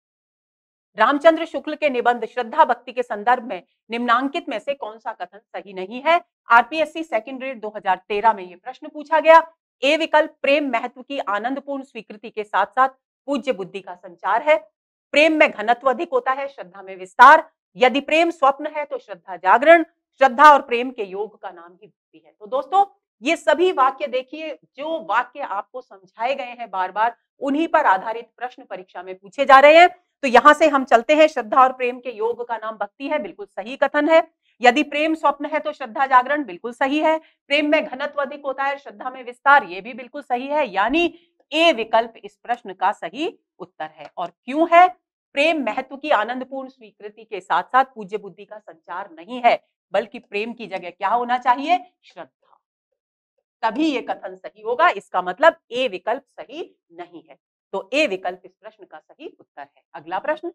S1: रामचंद्र शुक्ल के निबंध श्रद्धा भक्ति के संदर्भ में निम्नांकित में से कौन सा कथन सही नहीं है? आरपीएससी सेकंड ग्रेड 2013 में यह प्रश्न पूछा गया। ए विकल्प प्रेम महत्व की आनंदपूर्ण स्वीकृति के साथ साथ पूज्य बुद्धि का संचार है। प्रेम में घनत्व अधिक होता है, श्रद्धा में विस्तार। यदि प्रेम स्वप्न है तो श्रद्धा जागरण। श्रद्धा और प्रेम के योग का नाम ही भक्ति है। तो दोस्तों ये सभी वाक्य देखिए, जो वाक्य आपको समझाए गए हैं बार बार, उन्हीं पर आधारित प्रश्न परीक्षा में पूछे जा रहे हैं। तो यहां से हम चलते हैं, श्रद्धा और प्रेम के योग का नाम भक्ति है, बिल्कुल सही कथन है। यदि प्रेम स्वप्न है तो श्रद्धा जागरण, बिल्कुल सही है। प्रेम में घनत्व अधिक होता है, श्रद्धा में विस्तार, ये भी बिल्कुल सही है। यानी ए विकल्प इस प्रश्न का सही उत्तर है। और क्यों है? प्रेम महत्व की आनंदपूर्ण स्वीकृति के साथ साथ पूज्य बुद्धि का संचार नहीं है, बल्कि प्रेम की जगह क्या होना चाहिए? श्रद्धा। तभी ये कथन सही होगा। इसका मतलब ए विकल्प सही नहीं है। तो ए विकल्प इस प्रश्न का सही उत्तर है। अगला प्रश्न,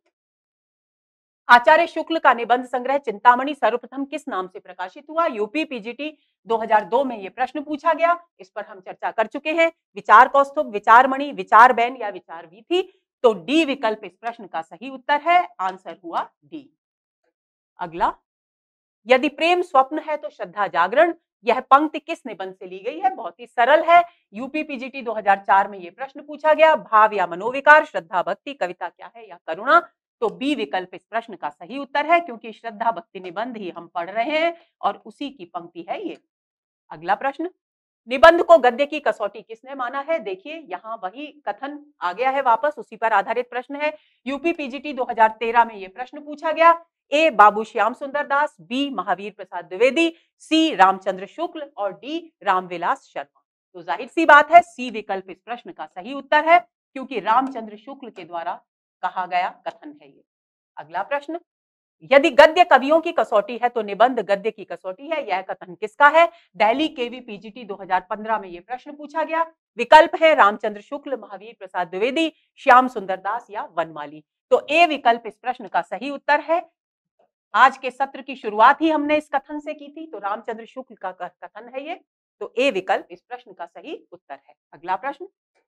S1: आचार्य शुक्ल का निबंध संग्रह चिंतामणि सर्वप्रथम किस नाम से प्रकाशित हुआ? यूपी पीजीटी 2002 में यह प्रश्न पूछा गया। इस पर हम चर्चा कर चुके हैं। विचार कौस्तुभ, विचारमणि, विचार बैन या विचार वीथी। तो डी विकल्प इस प्रश्न का सही उत्तर है। आंसर हुआ डी। अगला, यदि प्रेम स्वप्न है तो श्रद्धा जागरण। यह पंक्ति किस निबंध से ली गई है? बहुत ही सरल है। यूपी पीजीटी 2004 में यह प्रश्न पूछा गया। भाव या मनोविकार, श्रद्धा भक्ति, कविता क्या है या करुणा? तो बी विकल्प इस प्रश्न का सही उत्तर है, क्योंकि श्रद्धा भक्ति निबंध ही हम पढ़ रहे हैं और उसी की पंक्ति है ये। अगला प्रश्न, निबंध को गद्य की कसौटी किसने माना है? देखिए यहां वही कथन आ गया है वापस, उसी पर आधारित प्रश्न है। यूपी पीजीटी 2013 में यह प्रश्न पूछा गया। ए बाबू श्याम सुंदर दास, बी महावीर प्रसाद द्विवेदी, सी रामचंद्र शुक्ल और डी रामविलास शर्मा। तो जाहिर सी बात है सी विकल्प इस प्रश्न का सही उत्तर है, क्योंकि रामचंद्र शुक्ल के द्वारा कहा गया कथन है ये। अगला प्रश्न, यदि गद्य कवियों की कसौटी है तो निबंध गद्य की कसौटी है, यह कथन किसका है? दिल्ली केवी पीजीटी 2015 में यह प्रश्न पूछा गया। विकल्प है रामचंद्र शुक्ल, महावीर प्रसाद द्विवेदी, श्याम सुंदर दास या वनमाली। तो ए विकल्प इस प्रश्न का सही उत्तर है। आज के सत्र की शुरुआत ही हमने इस कथन से की थी, तो रामचंद्र शुक्ल का कथन है ये। तो ए विकल्प इस प्रश्न का सही उत्तर है। अगला प्रश्न,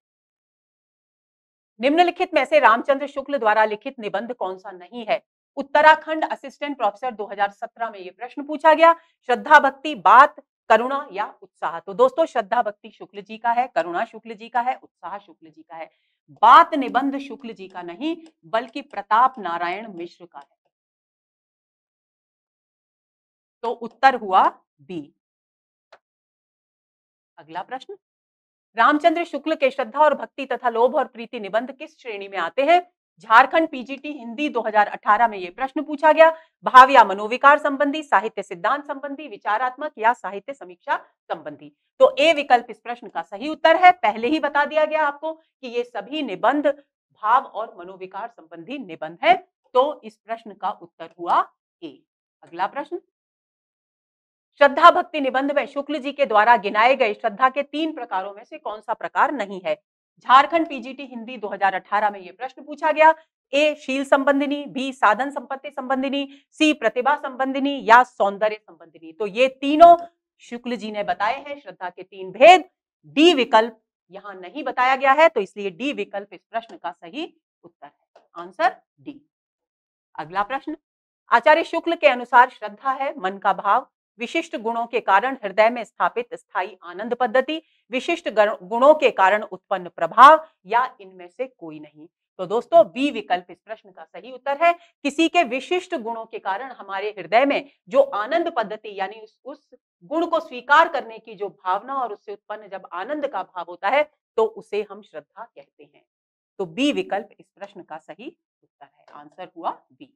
S1: निम्नलिखित में से रामचंद्र शुक्ल द्वारा लिखित निबंध कौन सा नहीं है? उत्तराखंड असिस्टेंट प्रोफेसर 2017 में यह प्रश्न पूछा गया। श्रद्धा भक्ति, बात, करुणा या उत्साह? तो दोस्तों श्रद्धा भक्ति शुक्ल जी का है, करुणा शुक्ल जी का है, उत्साह शुक्ल जी का है। बात निबंध शुक्ल जी का नहीं बल्कि प्रताप नारायण मिश्र का है। तो उत्तर हुआ बी। अगला प्रश्न, रामचंद्र शुक्ल के श्रद्धा और भक्ति तथा लोभ और प्रीति निबंध किस श्रेणी में आते हैं? झारखंड पीजीटी हिंदी 2018 में यह प्रश्न पूछा गया। भाव या मनोविकार संबंधी, साहित्य सिद्धांत संबंधी, विचारात्मक या साहित्य समीक्षा संबंधी? तो ए विकल्प इस प्रश्न का सही उत्तर है। पहले ही बता दिया गया आपको कि ये सभी निबंध भाव और मनोविकार संबंधी निबंध है। तो इस प्रश्न का उत्तर हुआ ए। अगला प्रश्न, श्रद्धा भक्ति निबंध में शुक्ल जी के द्वारा गिनाए गए श्रद्धा के 3 प्रकारों में से कौन सा प्रकार नहीं है? झारखंड पीजीटी हिंदी 2018 में यह प्रश्न पूछा गया। ए शील संबंधिनी, बी साधन संपत्ति संबंधिनी, सी प्रतिभा संबंधिनी या सौंदर्य संबंधिनी? तो ये तीनों शुक्ल जी ने बताए हैं श्रद्धा के 3 भेद। डी विकल्प यहां नहीं बताया गया है, तो इसलिए डी विकल्प इस प्रश्न का सही उत्तर है। Answer D. अगला प्रश्न, आचार्य शुक्ल के अनुसार श्रद्धा है मन का भाव, विशिष्ट गुणों के कारण हृदय में स्थापित स्थायी आनंद पद्धति, विशिष्ट गुणों के कारण उत्पन्न प्रभाव या इनमें से कोई नहीं? तो दोस्तों बी विकल्प इस प्रश्न का सही उत्तर है। किसी के विशिष्ट गुणों के कारण हमारे हृदय में जो आनंद पद्धति यानी उस गुण को स्वीकार करने की जो भावना और उससे उत्पन्न जब आनंद का भाव होता है तो उसे हम श्रद्धा कहते हैं। तो बी विकल्प इस प्रश्न का सही उत्तर है। आंसर हुआ बी।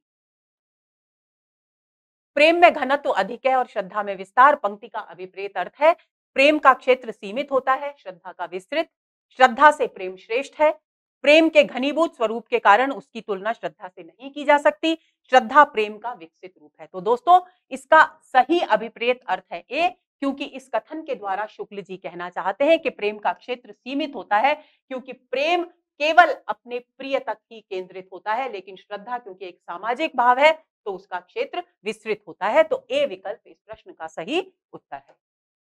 S1: प्रेम में घनत्व अधिक है और श्रद्धा में विस्तार पंक्ति का अभिप्रेत अर्थ है। प्रेम का क्षेत्र सीमित होता है, श्रद्धा का विस्तृत। श्रद्धा से प्रेम श्रेष्ठ है। प्रेम के घनीभूत स्वरूप के कारण उसकी तुलना श्रद्धा से नहीं की जा सकती। श्रद्धा प्रेम का विकसित रूप है। तो दोस्तों इसका सही अभिप्रेत अर्थ है ए, क्योंकि इस कथन के द्वारा शुक्ल जी कहना चाहते हैं कि प्रेम का क्षेत्र सीमित होता है, क्योंकि प्रेम केवल अपने प्रिय तक ही केंद्रित होता है, लेकिन श्रद्धा क्योंकि एक सामाजिक भाव है तो उसका क्षेत्र विस्तृत होता है। तो ए विकल्प इस प्रश्न का सही उत्तर है।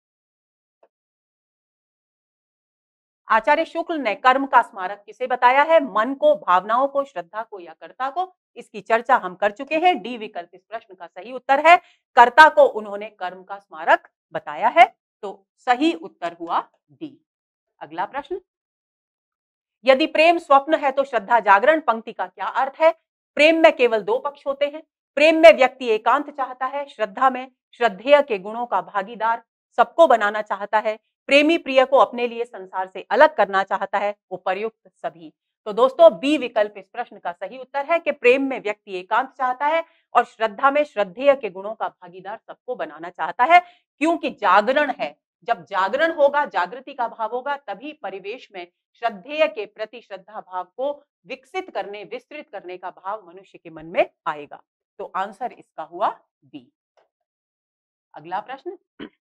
S1: आचार्य शुक्ल ने कर्म का स्मारक किसे बताया है? मन को, भावनाओं को, श्रद्धा को या कर्ता को? इसकी चर्चा हम कर चुके हैं। डी विकल्प इस प्रश्न का सही उत्तर है। कर्ता को उन्होंने कर्म का स्मारक बताया है। तो सही उत्तर हुआ डी। अगला प्रश्न, यदि प्रेम स्वप्न है तो श्रद्धा जागरण पंक्ति का क्या अर्थ है? प्रेम में केवल 2 पक्ष होते हैं। प्रेम में व्यक्ति एकांत चाहता है, श्रद्धा में श्रद्धेय के गुणों का भागीदार सबको बनाना चाहता है। प्रेमी प्रिय को अपने लिए संसार से अलग करना चाहता है। उपर्युक्त सभी। तो दोस्तों बी विकल्प इस प्रश्न का सही उत्तर है कि प्रेम में व्यक्ति एकांत चाहता है और श्रद्धा में श्रद्धेय के गुणों का भागीदार सबको बनाना चाहता है, क्योंकि जागरण है। जब जागरण होगा, जागृति का भाव होगा, तभी परिवेश में श्रद्धेय के प्रति श्रद्धा भाव को विकसित करने, विस्तृत करने का भाव मनुष्य के मन में आएगा। तो आंसर इसका हुआ बी। अगला प्रश्न,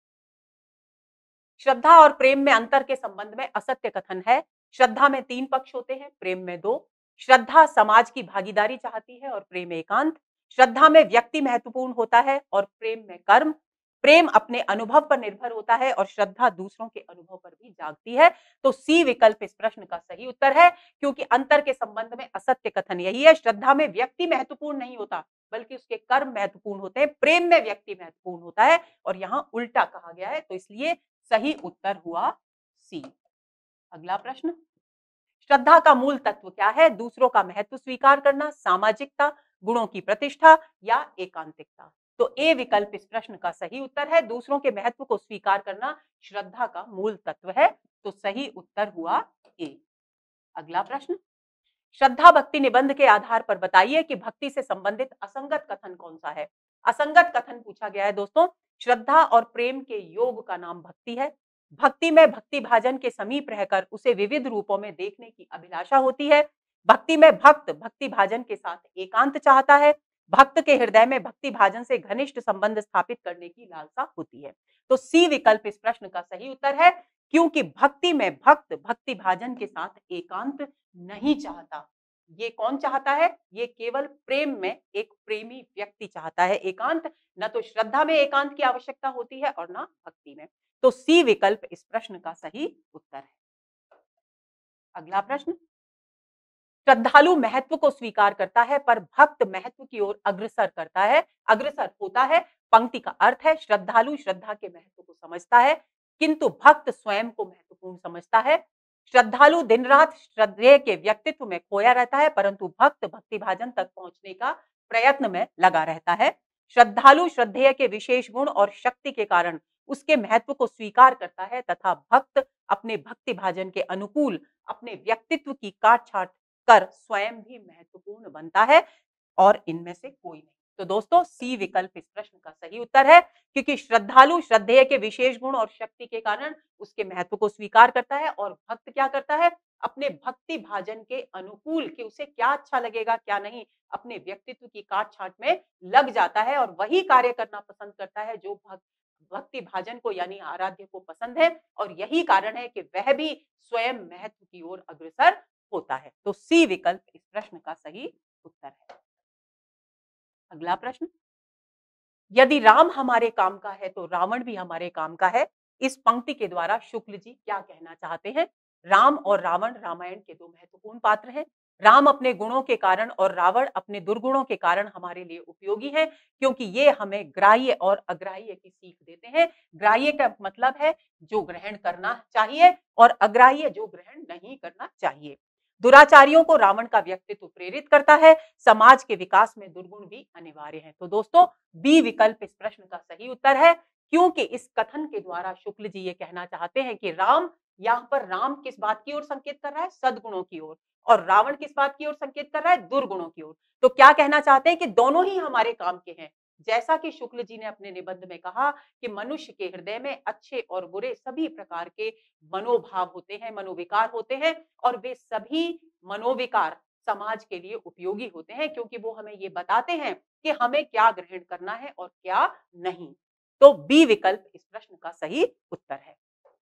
S1: श्रद्धा और प्रेम में अंतर के संबंध में असत्य कथन है। श्रद्धा में 3 पक्ष होते हैं, प्रेम में 2। श्रद्धा समाज की भागीदारी चाहती है और प्रेम एकांत। श्रद्धा में व्यक्ति महत्वपूर्ण होता है और प्रेम में कर्म। प्रेम अपने अनुभव पर निर्भर होता है और श्रद्धा दूसरों के अनुभव पर भी जागती है। तो सी विकल्प इस प्रश्न का सही उत्तर है, क्योंकि अंतर के संबंध में असत्य कथन यही है। श्रद्धा में व्यक्ति महत्वपूर्ण नहीं होता, बल्कि उसके कर्म महत्वपूर्ण होते हैं। प्रेम में व्यक्ति महत्वपूर्ण होता है और यहां उल्टा कहा गया है, तो इसलिए सही उत्तर हुआ सी। अगला प्रश्न, श्रद्धा का मूल तत्व क्या है? दूसरों का महत्व स्वीकार करना, सामाजिकता, गुणों की प्रतिष्ठा या एकांतिकता। तो ए विकल्प इस प्रश्न का सही उत्तर है। दूसरों के महत्व को स्वीकार करना श्रद्धा का मूल तत्व है, तो सही उत्तर हुआ ए। अगला प्रश्न, श्रद्धा भक्ति निबंध के आधार पर बताइए कि भक्ति से संबंधित असंगत कथन कौन सा है। असंगत कथन पूछा गया है दोस्तों। श्रद्धा और प्रेम के योग का नाम भक्ति है। भक्ति में भक्ति भाजन के समीप रहकर उसे विविध रूपों में देखने की अभिलाषा होती है। भक्ति में भक्त भक्ति भाजन के साथ एकांत चाहता है। भक्त के हृदय में भक्ति भाजन से घनिष्ठ संबंध स्थापित करने की लालसा होती है। तो सी विकल्प इस प्रश्न का सही उत्तर है, क्योंकि भक्ति में भक्त भक्ति भाजन के साथ एकांत नहीं चाहता। ये कौन चाहता है? ये केवल प्रेम में एक प्रेमी व्यक्ति चाहता है एकांत, न तो श्रद्धा में एकांत की आवश्यकता होती है और न भक्ति में। तो सी विकल्प इस प्रश्न का सही उत्तर है। अगला प्रश्न, श्रद्धालु महत्व को स्वीकार करता है पर भक्त महत्व की ओर अग्रसर करता है, अग्रसर होता है। पंक्ति का अर्थ है श्रद्धालु श्रद्धा के महत्व को समझता है, किंतु भक्त स्वयं को महत्वपूर्ण समझता है। श्रद्धालु दिन रात श्रद्धेय के व्यक्तित्व में खोया रहता है, परंतु भक्त भक्ति भाजन तक पहुंचने का प्रयत्न में लगा रहता है। श्रद्धालु श्रद्धेय के विशेष गुण और शक्ति के कारण उसके महत्व को स्वीकार करता है, तथा भक्त अपने भक्ति भाजन के अनुकूल अपने व्यक्तित्व की काट छाट कर स्वयं भी महत्वपूर्ण बनता है, और इनमें से कोई नहीं। तो दोस्तों सी विकल्प इस प्रश्न का सही उत्तर है, क्योंकि श्रद्धालु श्रद्धेय के विशेष गुण और शक्ति के कारण उसके महत्व को स्वीकार करता है, और भक्त क्या करता है? अपने भक्ति भाजन के अनुकूल कि उसे क्या अच्छा लगेगा क्या नहीं, अपने व्यक्तित्व की काट छाट में लग जाता है और वही कार्य करना पसंद करता है जो भक्ति भाजन को यानी आराध्य को पसंद है, और यही कारण है कि वह भी स्वयं महत्व की ओर अग्रसर होता है। तो सी विकल्प इस प्रश्न का सही उत्तर है। अगला प्रश्न, यदि राम हमारे काम का है तो रावण भी हमारे काम का है। इस पंक्ति के द्वारा शुक्ल जी क्या कहना चाहते हैं? राम और रावण रामायण के दो महत्वपूर्ण पात्र हैं। राम अपने गुणों के कारण और रावण अपने दुर्गुणों के कारण हमारे लिए उपयोगी है, क्योंकि ये हमें ग्राह्य और अग्राह्य की सीख देते हैं। ग्राह्य का मतलब है जो ग्रहण करना चाहिए, और अग्राह्य जो ग्रहण नहीं करना चाहिए। दुराचारियों को रावण का व्यक्तित्व प्रेरित करता है। समाज के विकास में दुर्गुण भी अनिवार्य है। तो दोस्तों बी विकल्प इस प्रश्न का सही उत्तर है, क्योंकि इस कथन के द्वारा शुक्ल जी ये कहना चाहते हैं कि राम, यहाँ पर राम किस बात की ओर संकेत कर रहा है? सद्गुणों की ओर। और रावण किस बात की ओर संकेत कर रहा है? दुर्गुणों की ओर। तो क्या कहना चाहते हैं कि दोनों ही हमारे काम के हैं। जैसा कि शुक्ल जी ने अपने निबंध में कहा कि मनुष्य के हृदय में अच्छे और बुरे सभी प्रकार के मनोभाव होते हैं, मनोविकार होते हैं, और वे सभी मनोविकार समाज के लिए उपयोगी होते हैं, क्योंकि वो हमें ये बताते हैं कि हमें क्या ग्रहण करना है और क्या नहीं। तो बी विकल्प इस प्रश्न का सही उत्तर है।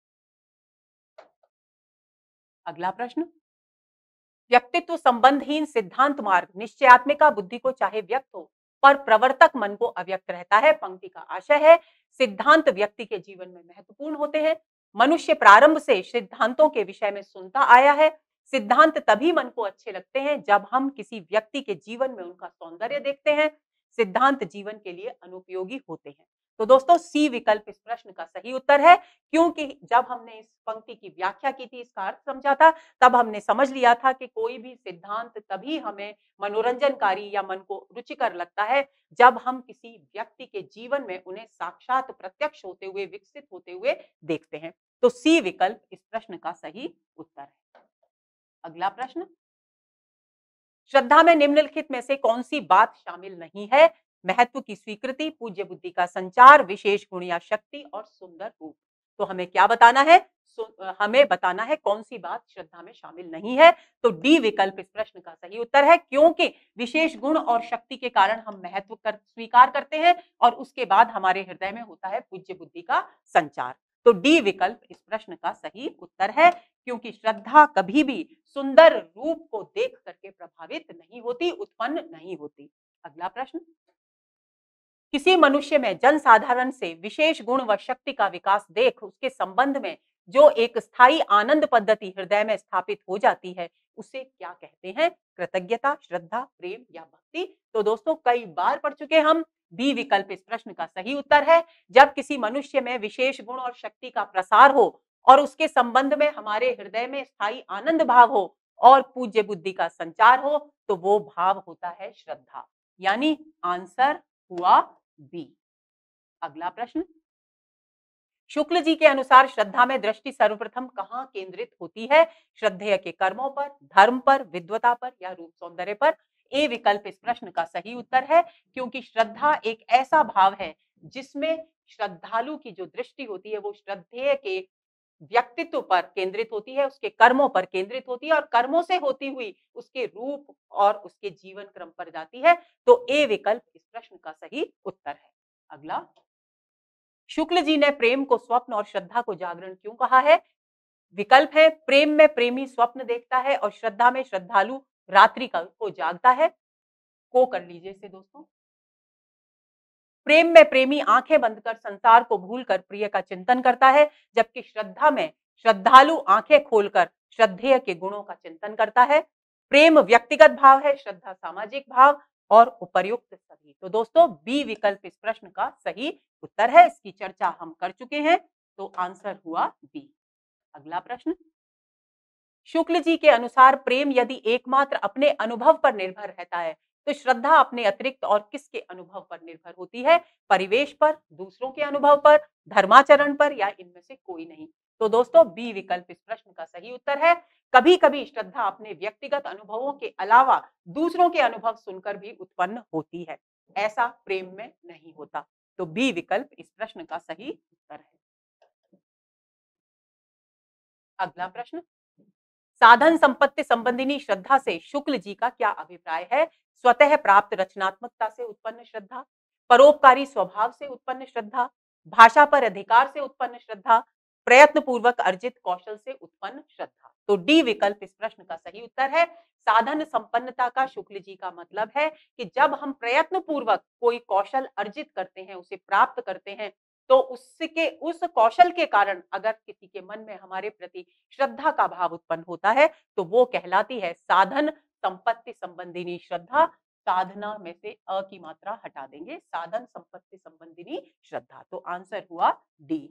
S1: अगला प्रश्न, व्यक्तित्व संबंधहीन सिद्धांत मार्ग निश्चयात्मिका बुद्धि को चाहे व्यक्त हो पर प्रवर्तक मन को अव्यक्त रहता है। पंक्ति का आशय है सिद्धांत व्यक्ति के जीवन में महत्वपूर्ण होते हैं। मनुष्य प्रारंभ से सिद्धांतों के विषय में सुनता आया है। सिद्धांत तभी मन को अच्छे लगते हैं जब हम किसी व्यक्ति के जीवन में उनका सौंदर्य देखते हैं। सिद्धांत जीवन के लिए अनुपयोगी होते हैं। तो दोस्तों सी विकल्प इस प्रश्न का सही उत्तर है, क्योंकि जब हमने इस पंक्ति की व्याख्या की थी, इसका अर्थ समझा था, तब हमने समझ लिया था कि कोई भी सिद्धांत तभी हमें मनोरंजनकारी या मन को रुचिकर लगता है जब हम किसी व्यक्ति के जीवन में उन्हें साक्षात प्रत्यक्ष होते हुए विकसित होते हुए देखते हैं। तो सी विकल्प इस प्रश्न का सही उत्तर है। अगला प्रश्न, श्रद्धा में निम्नलिखित में से कौन सी बात शामिल नहीं है? महत्व की स्वीकृति, पूज्य बुद्धि का संचार, विशेष गुण या शक्ति, और सुंदर रूप। तो हमें क्या बताना है? हमें बताना है कौन सी बात श्रद्धा में शामिल नहीं है। तो डी विकल्प इस प्रश्न का सही उत्तर है, क्योंकि विशेष गुण और शक्ति के कारण हम महत्व स्वीकार करते हैं, और उसके बाद हमारे हृदय में होता है पूज्य बुद्धि का संचार। तो डी विकल्प इस प्रश्न का सही उत्तर है, क्योंकि श्रद्धा कभी भी सुंदर रूप को देख करके प्रभावित नहीं होती, उत्पन्न नहीं होती। अगला प्रश्न, किसी मनुष्य में जनसाधारण से विशेष गुण व शक्ति का विकास देख उसके संबंध में जो एक स्थायी आनंद पद्धति हृदय में स्थापित हो जाती है, उसे क्या कहते हैं? कृतज्ञता, श्रद्धा, प्रेम या भक्ति? तो दोस्तों कई बार पढ़ चुके हम, बी विकल्प इस प्रश्न का सही उत्तर है। जब किसी मनुष्य में विशेष गुण और शक्ति का प्रसार हो और उसके संबंध में हमारे हृदय में स्थायी आनंद भाव हो और पूज्य बुद्धि का संचार हो, तो वो भाव होता है श्रद्धा। यानी आंसर हुआ बी। अगला प्रश्न, शुक्ल जी के अनुसार श्रद्धा में दृष्टि सर्वप्रथम कहां केंद्रित होती है? श्रद्धेय के कर्मों पर, धर्म पर, विद्वता पर या रूप सौंदर्य पर? ए विकल्प इस प्रश्न का सही उत्तर है, क्योंकि श्रद्धा एक ऐसा भाव है जिसमें श्रद्धालु की जो दृष्टि होती है वो श्रद्धेय के व्यक्तित्व पर केंद्रित होती है, उसके कर्मों पर केंद्रित होती है और कर्मों से होती हुई उसके रूप और उसके जीवन क्रम पर जाती है। तो ए विकल्प इस प्रश्न का सही उत्तर है। अगला, शुक्ल जी ने प्रेम को स्वप्न और श्रद्धा को जागरण क्यों कहा है? विकल्प है, प्रेम में प्रेमी स्वप्न देखता है और श्रद्धा में श्रद्धालु रात्रि को जागता है। को कर लीजिए इसे दोस्तों। प्रेम में प्रेमी आंखें बंद कर संसार को भूलकर प्रिय का चिंतन करता है, जबकि श्रद्धा में श्रद्धालु आंखें खोलकर श्रद्धेय के गुणों का चिंतन करता है। प्रेम व्यक्तिगत भाव है, श्रद्धा सामाजिक भाव और उपर्युक्त सभी। तो दोस्तों बी विकल्प इस प्रश्न का सही उत्तर है। इसकी चर्चा हम कर चुके हैं, तो आंसर हुआ बी। अगला प्रश्न, शुक्ल जी के अनुसार प्रेम यदि एकमात्र अपने अनुभव पर निर्भर रहता है, तो श्रद्धा अपने अतिरिक्त और किसके अनुभव पर निर्भर होती है? परिवेश पर, दूसरों के अनुभव पर, धर्माचरण पर या इनमें से कोई नहीं? तो दोस्तों बी विकल्प इस प्रश्न का सही उत्तर है। कभी कभी श्रद्धा अपने व्यक्तिगत अनुभवों के अलावा दूसरों के अनुभव सुनकर भी उत्पन्न होती है, ऐसा प्रेम में नहीं होता। तो बी विकल्प इस प्रश्न का सही उत्तर है। अगला प्रश्न, साधन संपत्ति संबंधिनी श्रद्धा से शुक्ल जी का क्या अभिप्राय है? स्वतः प्राप्त रचनात्मकता से उत्पन्न श्रद्धा, परोपकारी स्वभाव से उत्पन्न श्रद्धा, भाषा पर अधिकार से उत्पन्न श्रद्धा, प्रयत्न पूर्वक अर्जित कौशल से उत्पन्न श्रद्धा? तो डी विकल्प इस प्रश्न का सही उत्तर है। साधन संपन्नता का शुक्ल जी का मतलब है कि जब हम प्रयत्न पूर्वक कोई कौशल अर्जित करते हैं, उसे प्राप्त करते हैं, तो उसके उस कौशल के कारण अगर किसी के मन में हमारे प्रति श्रद्धा का भाव उत्पन्न होता है, तो वो कहलाती है साधन संपत्ति संबंधिनी श्रद्धा। साधना में से अ की मात्रा हटा देंगे, साधन संपत्ति संबंधिनी श्रद्धा। तो आंसर हुआ डी।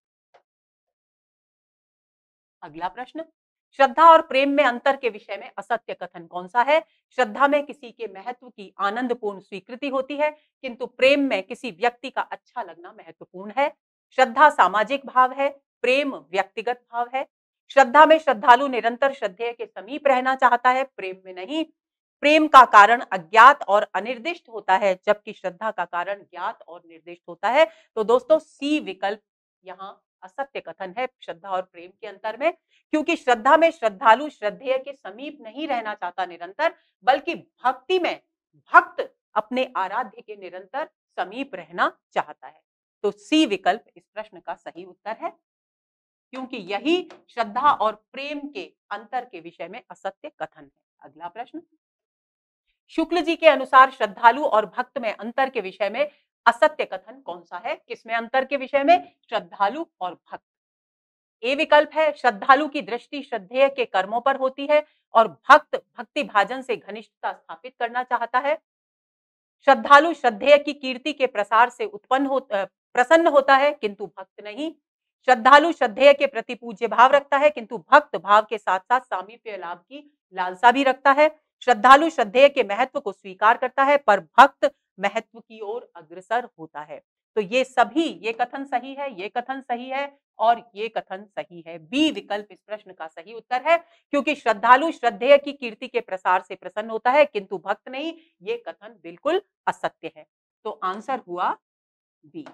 S1: अगला प्रश्न, श्रद्धा और प्रेम में अंतर के विषय में असत्य कथन कौन सा है? श्रद्धा में किसी के महत्व की आनंदपूर्ण स्वीकृति होती है, किंतु प्रेम में किसी व्यक्ति का अच्छा लगना महत्वपूर्ण है। श्रद्धा सामाजिक भाव है, प्रेम व्यक्तिगत भाव है। श्रद्धा में श्रद्धालु निरंतर श्रद्धेय के समीप रहना चाहता है, प्रेम में नहीं। प्रेम का कारण अज्ञात और अनिर्दिष्ट होता है, जबकि श्रद्धा का कारण ज्ञात और निर्दिष्ट होता है। तो दोस्तों सी विकल्प यहाँ असत्य कथन है श्रद्धा और प्रेम के अंतर में, क्योंकि श्रद्धा में श्रद्धालु श्रद्धेय के समीप नहीं रहना चाहता निरंतर, बल्कि भक्ति में भक्त अपने आराध्य के निरंतर समीप रहना चाहता है। तो सी विकल्प इस प्रश्न का सही उत्तर है, क्योंकि यही श्रद्धा और प्रेम के अंतर के विषय में असत्य कथन है। अगला प्रश्न, शुक्ल जी के अनुसार श्रद्धालु और भक्त में अंतर के विषय में असत्य कथन कौन सा है? किसमें अंतर के विषय में? श्रद्धालु और भक्त। ए विकल्प है, श्रद्धालु की दृष्टि श्रद्धेय के कर्मों पर होती है और भक्त भक्ति भाजन से घनिष्ठता स्थापित करना चाहता है। श्रद्धालु श्रद्धेय की कीर्ति के प्रसार से प्रसन्न होता है, किंतु भक्त नहीं। श्रद्धालु श्रद्धेय के प्रति पूज्य भाव रखता है, किंतु भक्त भाव के साथ साथ सामीप्य लाभ की लालसा भी रखता है। श्रद्धालु श्रद्धेय के महत्व को स्वीकार करता है, पर भक्त महत्व की ओर अग्रसर होता है। तो ये सभी, ये कथन सही है, ये कथन सही है और ये कथन सही है। बी विकल्प इस प्रश्न का सही उत्तर है, क्योंकि श्रद्धालु श्रद्धेय की कीर्ति के प्रसार से प्रसन्न होता है, किंतु भक्त नहीं। ये कथन बिल्कुल असत्य है। तो आंसर हुआ बी।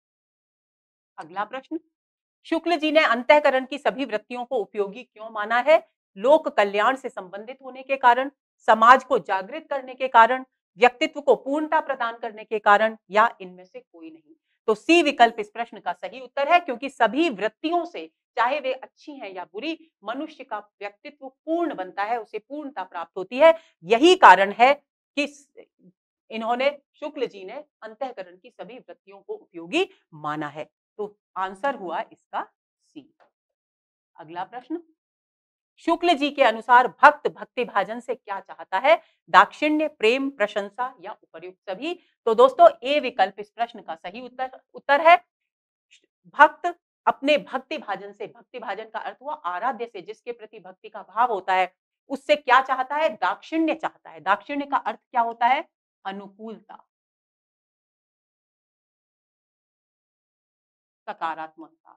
S1: अगला प्रश्न, शुक्ल जी ने अंतःकरण की सभी वृत्तियों को उपयोगी क्यों माना है? लोक कल्याण से संबंधित होने के कारण, समाज को जागृत करने के कारण, व्यक्तित्व को पूर्णता प्रदान करने के कारण या इनमें से कोई नहीं? तो सी विकल्प इस प्रश्न का सही उत्तर है, क्योंकि सभी वृत्तियों से, चाहे वे अच्छी हैं या बुरी, मनुष्य का व्यक्तित्व पूर्ण बनता है, उसे पूर्णता प्राप्त होती है। यही कारण है कि इन्होंने शुक्ल जी ने अंतःकरण की सभी वृत्तियों को उपयोगी माना है। तो आंसर हुआ इसका सी। अगला प्रश्न, शुक्ल जी के अनुसार भक्त भक्ति भाजन से क्या चाहता है? दाक्षिण्य, प्रेम, प्रशंसा या उपर्युक्त सभी? तो दोस्तों ए विकल्प इस प्रश्न का सही उत्तर है। भक्त अपने भक्ति भाजन से, भक्ति भाजन का अर्थ हुआ आराध्य से, जिसके प्रति भक्ति का भाव होता है, उससे क्या चाहता है? दाक्षिण्य चाहता है। दाक्षिण्य का अर्थ क्या होता है? अनुकूलता, सकारात्मकता,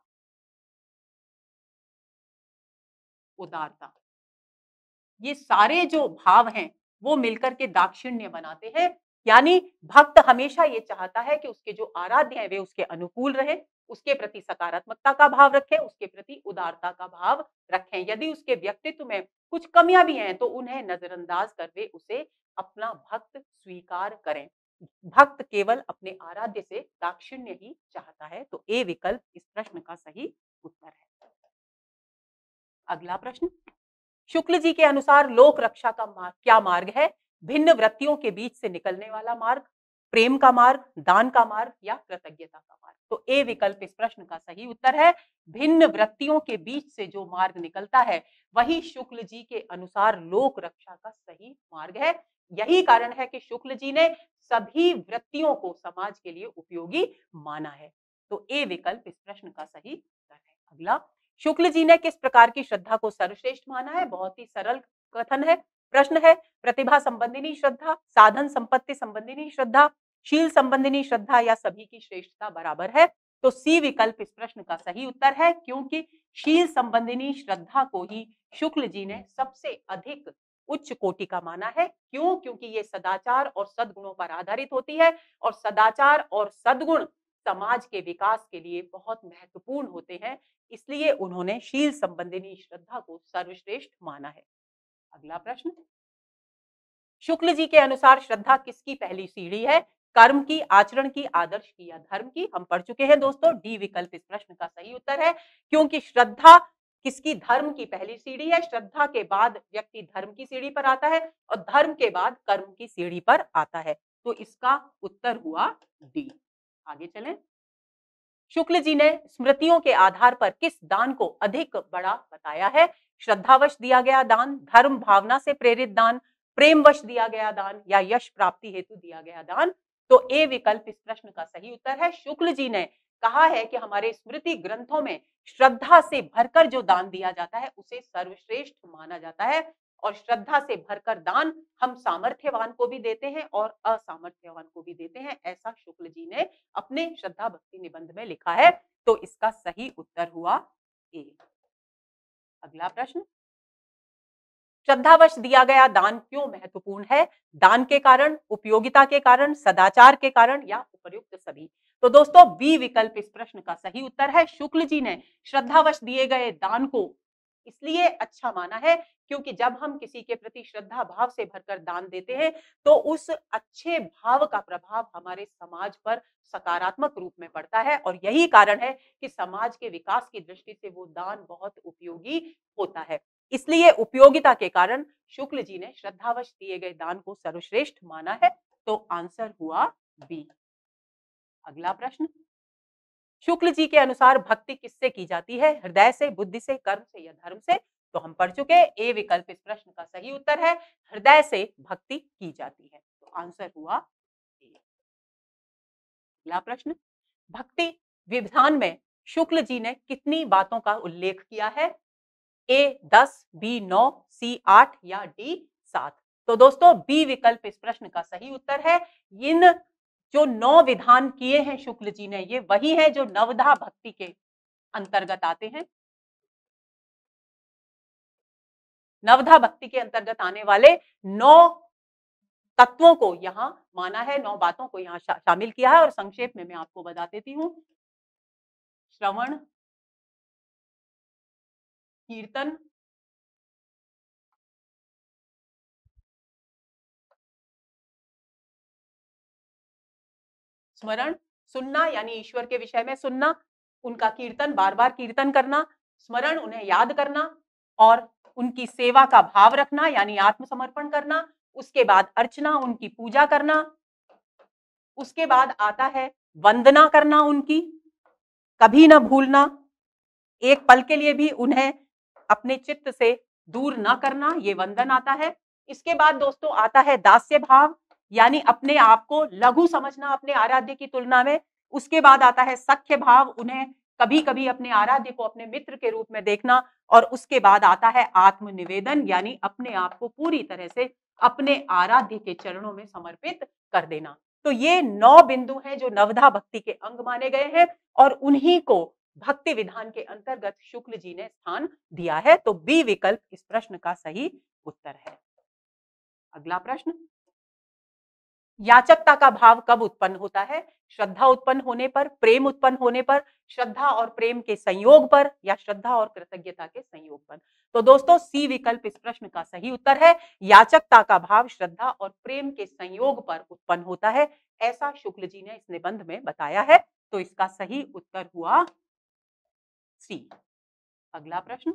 S1: उदारता। ये सारे जो भाव हैं वो मिलकर के दाक्षिण्य बनाते हैं। यानी भक्त हमेशा ये चाहता है कि उसके जो आराध्य हैं वे उसके अनुकूल रहे, उसके प्रति सकारात्मकता का भाव रखें, उसके प्रति उदारता का भाव रखें। यदि उसके व्यक्तित्व में कुछ कमियां भी हैं तो उन्हें नजरअंदाज कर वे उसे अपना भक्त स्वीकार करें। भक्त केवल अपने आराध्य से दाक्षिण्य ही चाहता है। तो ए विकल्प इस प्रश्न का सही उत्तर है। अगला प्रश्न, शुक्ल जी के अनुसार लोक रक्षा का मार्ग क्या मार्ग है? भिन्न वृत्तियों के बीच से निकलने वाला मार्ग, प्रेम का मार्ग, दान का मार्ग या कृतज्ञता का मार्ग? तो ए विकल्प इस प्रश्न का सही उत्तर है। भिन्न वृत्तियों के बीच से जो मार्ग निकलता है वही शुक्ल जी के अनुसार लोक रक्षा का सही मार्ग है। यही कारण है कि शुक्ल जी ने सभी वृत्तियों को समाज के लिए उपयोगी माना है। तो ए विकल्प इस प्रश्न का सही उत्तर है। अगला, शुक्ल जी ने किस प्रकार की श्रद्धा को सर्वश्रेष्ठ माना है? बहुत ही सरल कथन है, प्रश्न है। प्रतिभा संबंधिनी श्रद्धा, साधन संपत्ति संबंधिनी श्रद्धा, शील संबंधिनी श्रद्धा या सभी की श्रेष्ठता बराबर है? तो सी विकल्प इस प्रश्न का सही उत्तर है, क्योंकि शील संबंधिनी श्रद्धा को ही शुक्ल जी ने सबसे अधिक उच्च कोटि का माना है। क्यों? क्योंकि ये सदाचार और सद्गुणों पर आधारित होती है और सदाचार और सद्गुण समाज के विकास के लिए बहुत महत्वपूर्ण होते हैं। इसलिए उन्होंने शील संबंधिनी श्रद्धा को सर्वश्रेष्ठ माना है। अगला प्रश्न, शुक्ल जी के अनुसार श्रद्धा किसकी पहली सीढ़ी है? कर्म की, आचरण की, आदर्श की या धर्म की? हम पढ़ चुके हैं दोस्तों, डी विकल्प इस प्रश्न का सही उत्तर है, क्योंकि श्रद्धा किसकी? धर्म की पहली सीढ़ी है। श्रद्धा के बाद व्यक्ति धर्म की सीढ़ी पर आता है और धर्म के बाद कर्म की सीढ़ी पर आता है। तो इसका उत्तर हुआ डी। आगे चलें, शुक्ल जी ने स्मृतियों के आधार पर किस दान को अधिक बड़ा बताया है? श्रद्धावश दिया गया दान, धर्म भावना से प्रेरित दान, प्रेमवश दिया गया दान या यश प्राप्ति हेतु दिया गया दान? तो ए विकल्प इस प्रश्न का सही उत्तर है। शुक्ल जी ने कहा है कि हमारे स्मृति ग्रंथों में श्रद्धा से भरकर जो दान दिया जाता है उसे सर्वश्रेष्ठ माना जाता है और श्रद्धा से भरकर दान हम सामर्थ्यवान को भी देते हैं और असामर्थ्यवान को भी देते हैं, ऐसा शुक्ल जी ने अपने श्रद्धा भक्ति निबंध में लिखा है। तो इसका सही उत्तर हुआ ए। अगला प्रश्न, श्रद्धावश दिया गया दान क्यों महत्वपूर्ण है? दान के कारण, उपयोगिता के कारण, सदाचार के कारण या उपर्युक्त सभी? तो दोस्तों बी विकल्प इस प्रश्न का सही उत्तर है। शुक्ल जी ने श्रद्धावश दिए गए दान को इसलिए अच्छा माना है क्योंकि जब हम किसी के प्रति श्रद्धा भाव से भरकर दान देते हैं तो उस अच्छे भाव का प्रभाव हमारे समाज पर सकारात्मक रूप में पड़ता है और यही कारण है कि समाज के विकास की दृष्टि से वो दान बहुत उपयोगी होता है। इसलिए उपयोगिता के कारण शुक्ल जी ने श्रद्धावश दिए गए दान को सर्वश्रेष्ठ माना है। तो आंसर हुआ बी। अगला प्रश्न, शुक्ल जी के अनुसार भक्ति किससे की जाती है? हृदय से, बुद्धि से, कर्म से या धर्म से? तो हम पढ़ चुके, ए विकल्प इस प्रश्न का सही उत्तर है, हृदय से भक्ति की जाती है। तो आंसर हुआ ए। अगला प्रश्न, भक्ति विधान में शुक्ल जी ने कितनी बातों का उल्लेख किया है? ए 10, बी 9, सी 8 या डी 7? तो दोस्तों बी विकल्प इस प्रश्न का सही उत्तर है। इन जो 9 विधान किए हैं शुक्ल जी ने, ये वही है जो नवधा भक्ति के अंतर्गत आते हैं। नवधा भक्ति के अंतर्गत आने वाले 9 तत्वों को यहाँ माना है, 9 बातों को यहाँ शामिल किया है और संक्षेप में मैं आपको बता देती हूँ। श्रवण, कीर्तन, स्मरण, सुनना यानी ईश्वर के विषय में सुनना, उनका कीर्तन, बार बार कीर्तन करना, स्मरण उन्हें याद करना और उनकी सेवा का भाव रखना यानी आत्मसमर्पण करना, उसके बाद अर्चना उनकी पूजा करना, उसके बाद आता है वंदना करना उनकी, कभी ना भूलना, एक पल के लिए भी उन्हें अपने चित्त से दूर ना करना, ये वंदन आता है। इसके बाद दोस्तों आता है दास्य भाव, यानी अपने आप को लघु समझना अपने आराध्य की तुलना में। उसके बाद आता है सख्य भाव, उन्हें कभी कभी अपने आराध्य को अपने मित्र के रूप में देखना। और उसके बाद आता है आत्मनिवेदन, यानी अपने आप को पूरी तरह से अपने आराध्य के चरणों में समर्पित कर देना। तो ये 9 बिंदु हैं जो नवधा भक्ति के अंग माने गए हैं और उन्हीं को भक्ति विधान के अंतर्गत शुक्ल जी ने स्थान दिया है। तो बी विकल्प इस प्रश्न का सही उत्तर है। अगला प्रश्न, याचकता का भाव कब उत्पन्न होता है? श्रद्धा उत्पन्न होने पर, प्रेम उत्पन्न होने पर, श्रद्धा और प्रेम के संयोग पर, या श्रद्धा और कृतज्ञता के संयोग पर? तो दोस्तों सी विकल्प इस प्रश्न का सही उत्तर है। याचकता का भाव श्रद्धा और प्रेम के संयोग पर उत्पन्न होता है, ऐसा शुक्ल जी ने इस निबंध में बताया है। तो इसका सही उत्तर हुआ सी। अगला प्रश्न,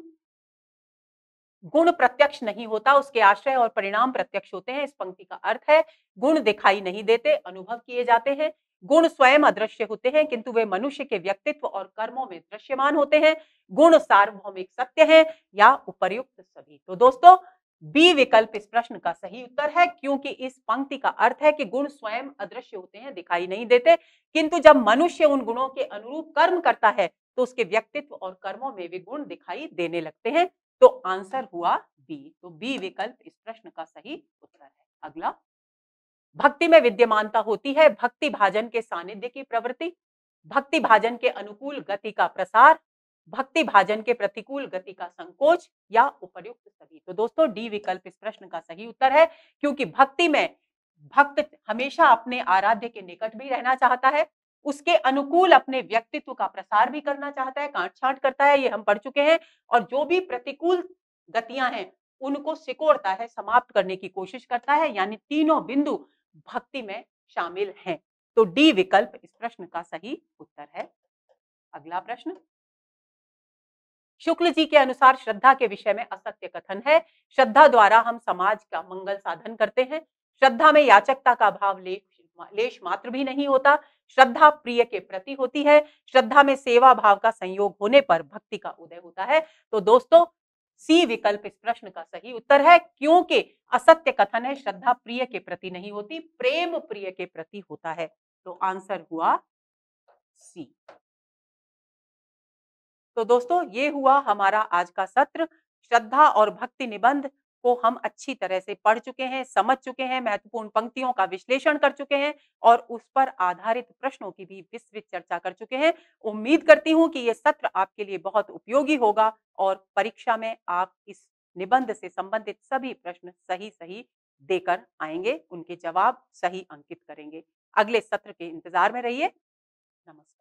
S1: गुण प्रत्यक्ष नहीं होता, उसके आश्रय और परिणाम प्रत्यक्ष होते हैं। इस पंक्ति का अर्थ है गुण दिखाई नहीं देते, अनुभव किए जाते हैं। गुण स्वयं अदृश्य होते हैं किंतु वे मनुष्य के व्यक्तित्व और कर्मों में दृश्यमान होते हैं। गुण सार्वभौमिक सत्य है या उपर्युक्त सभी? तो दोस्तों बी विकल्प इस प्रश्न का सही उत्तर है, क्योंकि इस पंक्ति का अर्थ है कि गुण स्वयं अदृश्य होते हैं, दिखाई नहीं देते, किंतु जब मनुष्य उन गुणों के अनुरूप कर्म करता है तो उसके व्यक्तित्व और कर्मों में वे गुण दिखाई देने लगते हैं। तो आंसर हुआ बी। तो बी विकल्प इस प्रश्न का सही उत्तर है। अगला, भक्ति में विद्यमानता होती है भक्ति भाजन के सानिध्य की प्रवृत्ति, भक्ति भाजन के अनुकूल गति का प्रसार, भक्ति भाजन के प्रतिकूल गति का संकोच, या उपर्युक्त सभी? तो दोस्तों डी विकल्प इस प्रश्न का सही उत्तर है, क्योंकि भक्ति में भक्त हमेशा अपने आराध्य के निकट भी रहना चाहता है, उसके अनुकूल अपने व्यक्तित्व का प्रसार भी करना चाहता है, काट छांट करता है, ये हम पढ़ चुके हैं। और जो भी प्रतिकूल गतियां हैं उनको सिकोड़ता है, समाप्त करने की कोशिश करता है, यानी तीनों बिंदु भक्ति में शामिल हैं। तो डी विकल्प इस प्रश्न का सही उत्तर है। अगला प्रश्न, शुक्ल जी के अनुसार श्रद्धा के विषय में असत्य कथन है। श्रद्धा द्वारा हम समाज का मंगल साधन करते हैं, श्रद्धा में याचकता का भाव लेश मात्र भी नहीं होता, श्रद्धा प्रिय के प्रति होती है, श्रद्धा में सेवा भाव का संयोग होने पर भक्ति का उदय होता है। तो दोस्तों सी विकल्प इस प्रश्न का सही उत्तर है, क्योंकि असत्य कथन है श्रद्धा प्रिय के प्रति नहीं होती, प्रेम प्रिय के प्रति होता है। तो आंसर हुआ सी। तो दोस्तों ये हुआ हमारा आज का सत्र। श्रद्धा और भक्ति निबंध को हम अच्छी तरह से पढ़ चुके हैं, समझ चुके हैं, महत्वपूर्ण पंक्तियों का विश्लेषण कर चुके हैं और उस पर आधारित प्रश्नों की भी विस्तृत चर्चा कर चुके हैं। उम्मीद करती हूं कि ये सत्र आपके लिए बहुत उपयोगी होगा और परीक्षा में आप इस निबंध से संबंधित सभी प्रश्न सही सही देकर आएंगे, उनके जवाब सही अंकित करेंगे। अगले सत्र के इंतजार में रहिए। नमस्कार।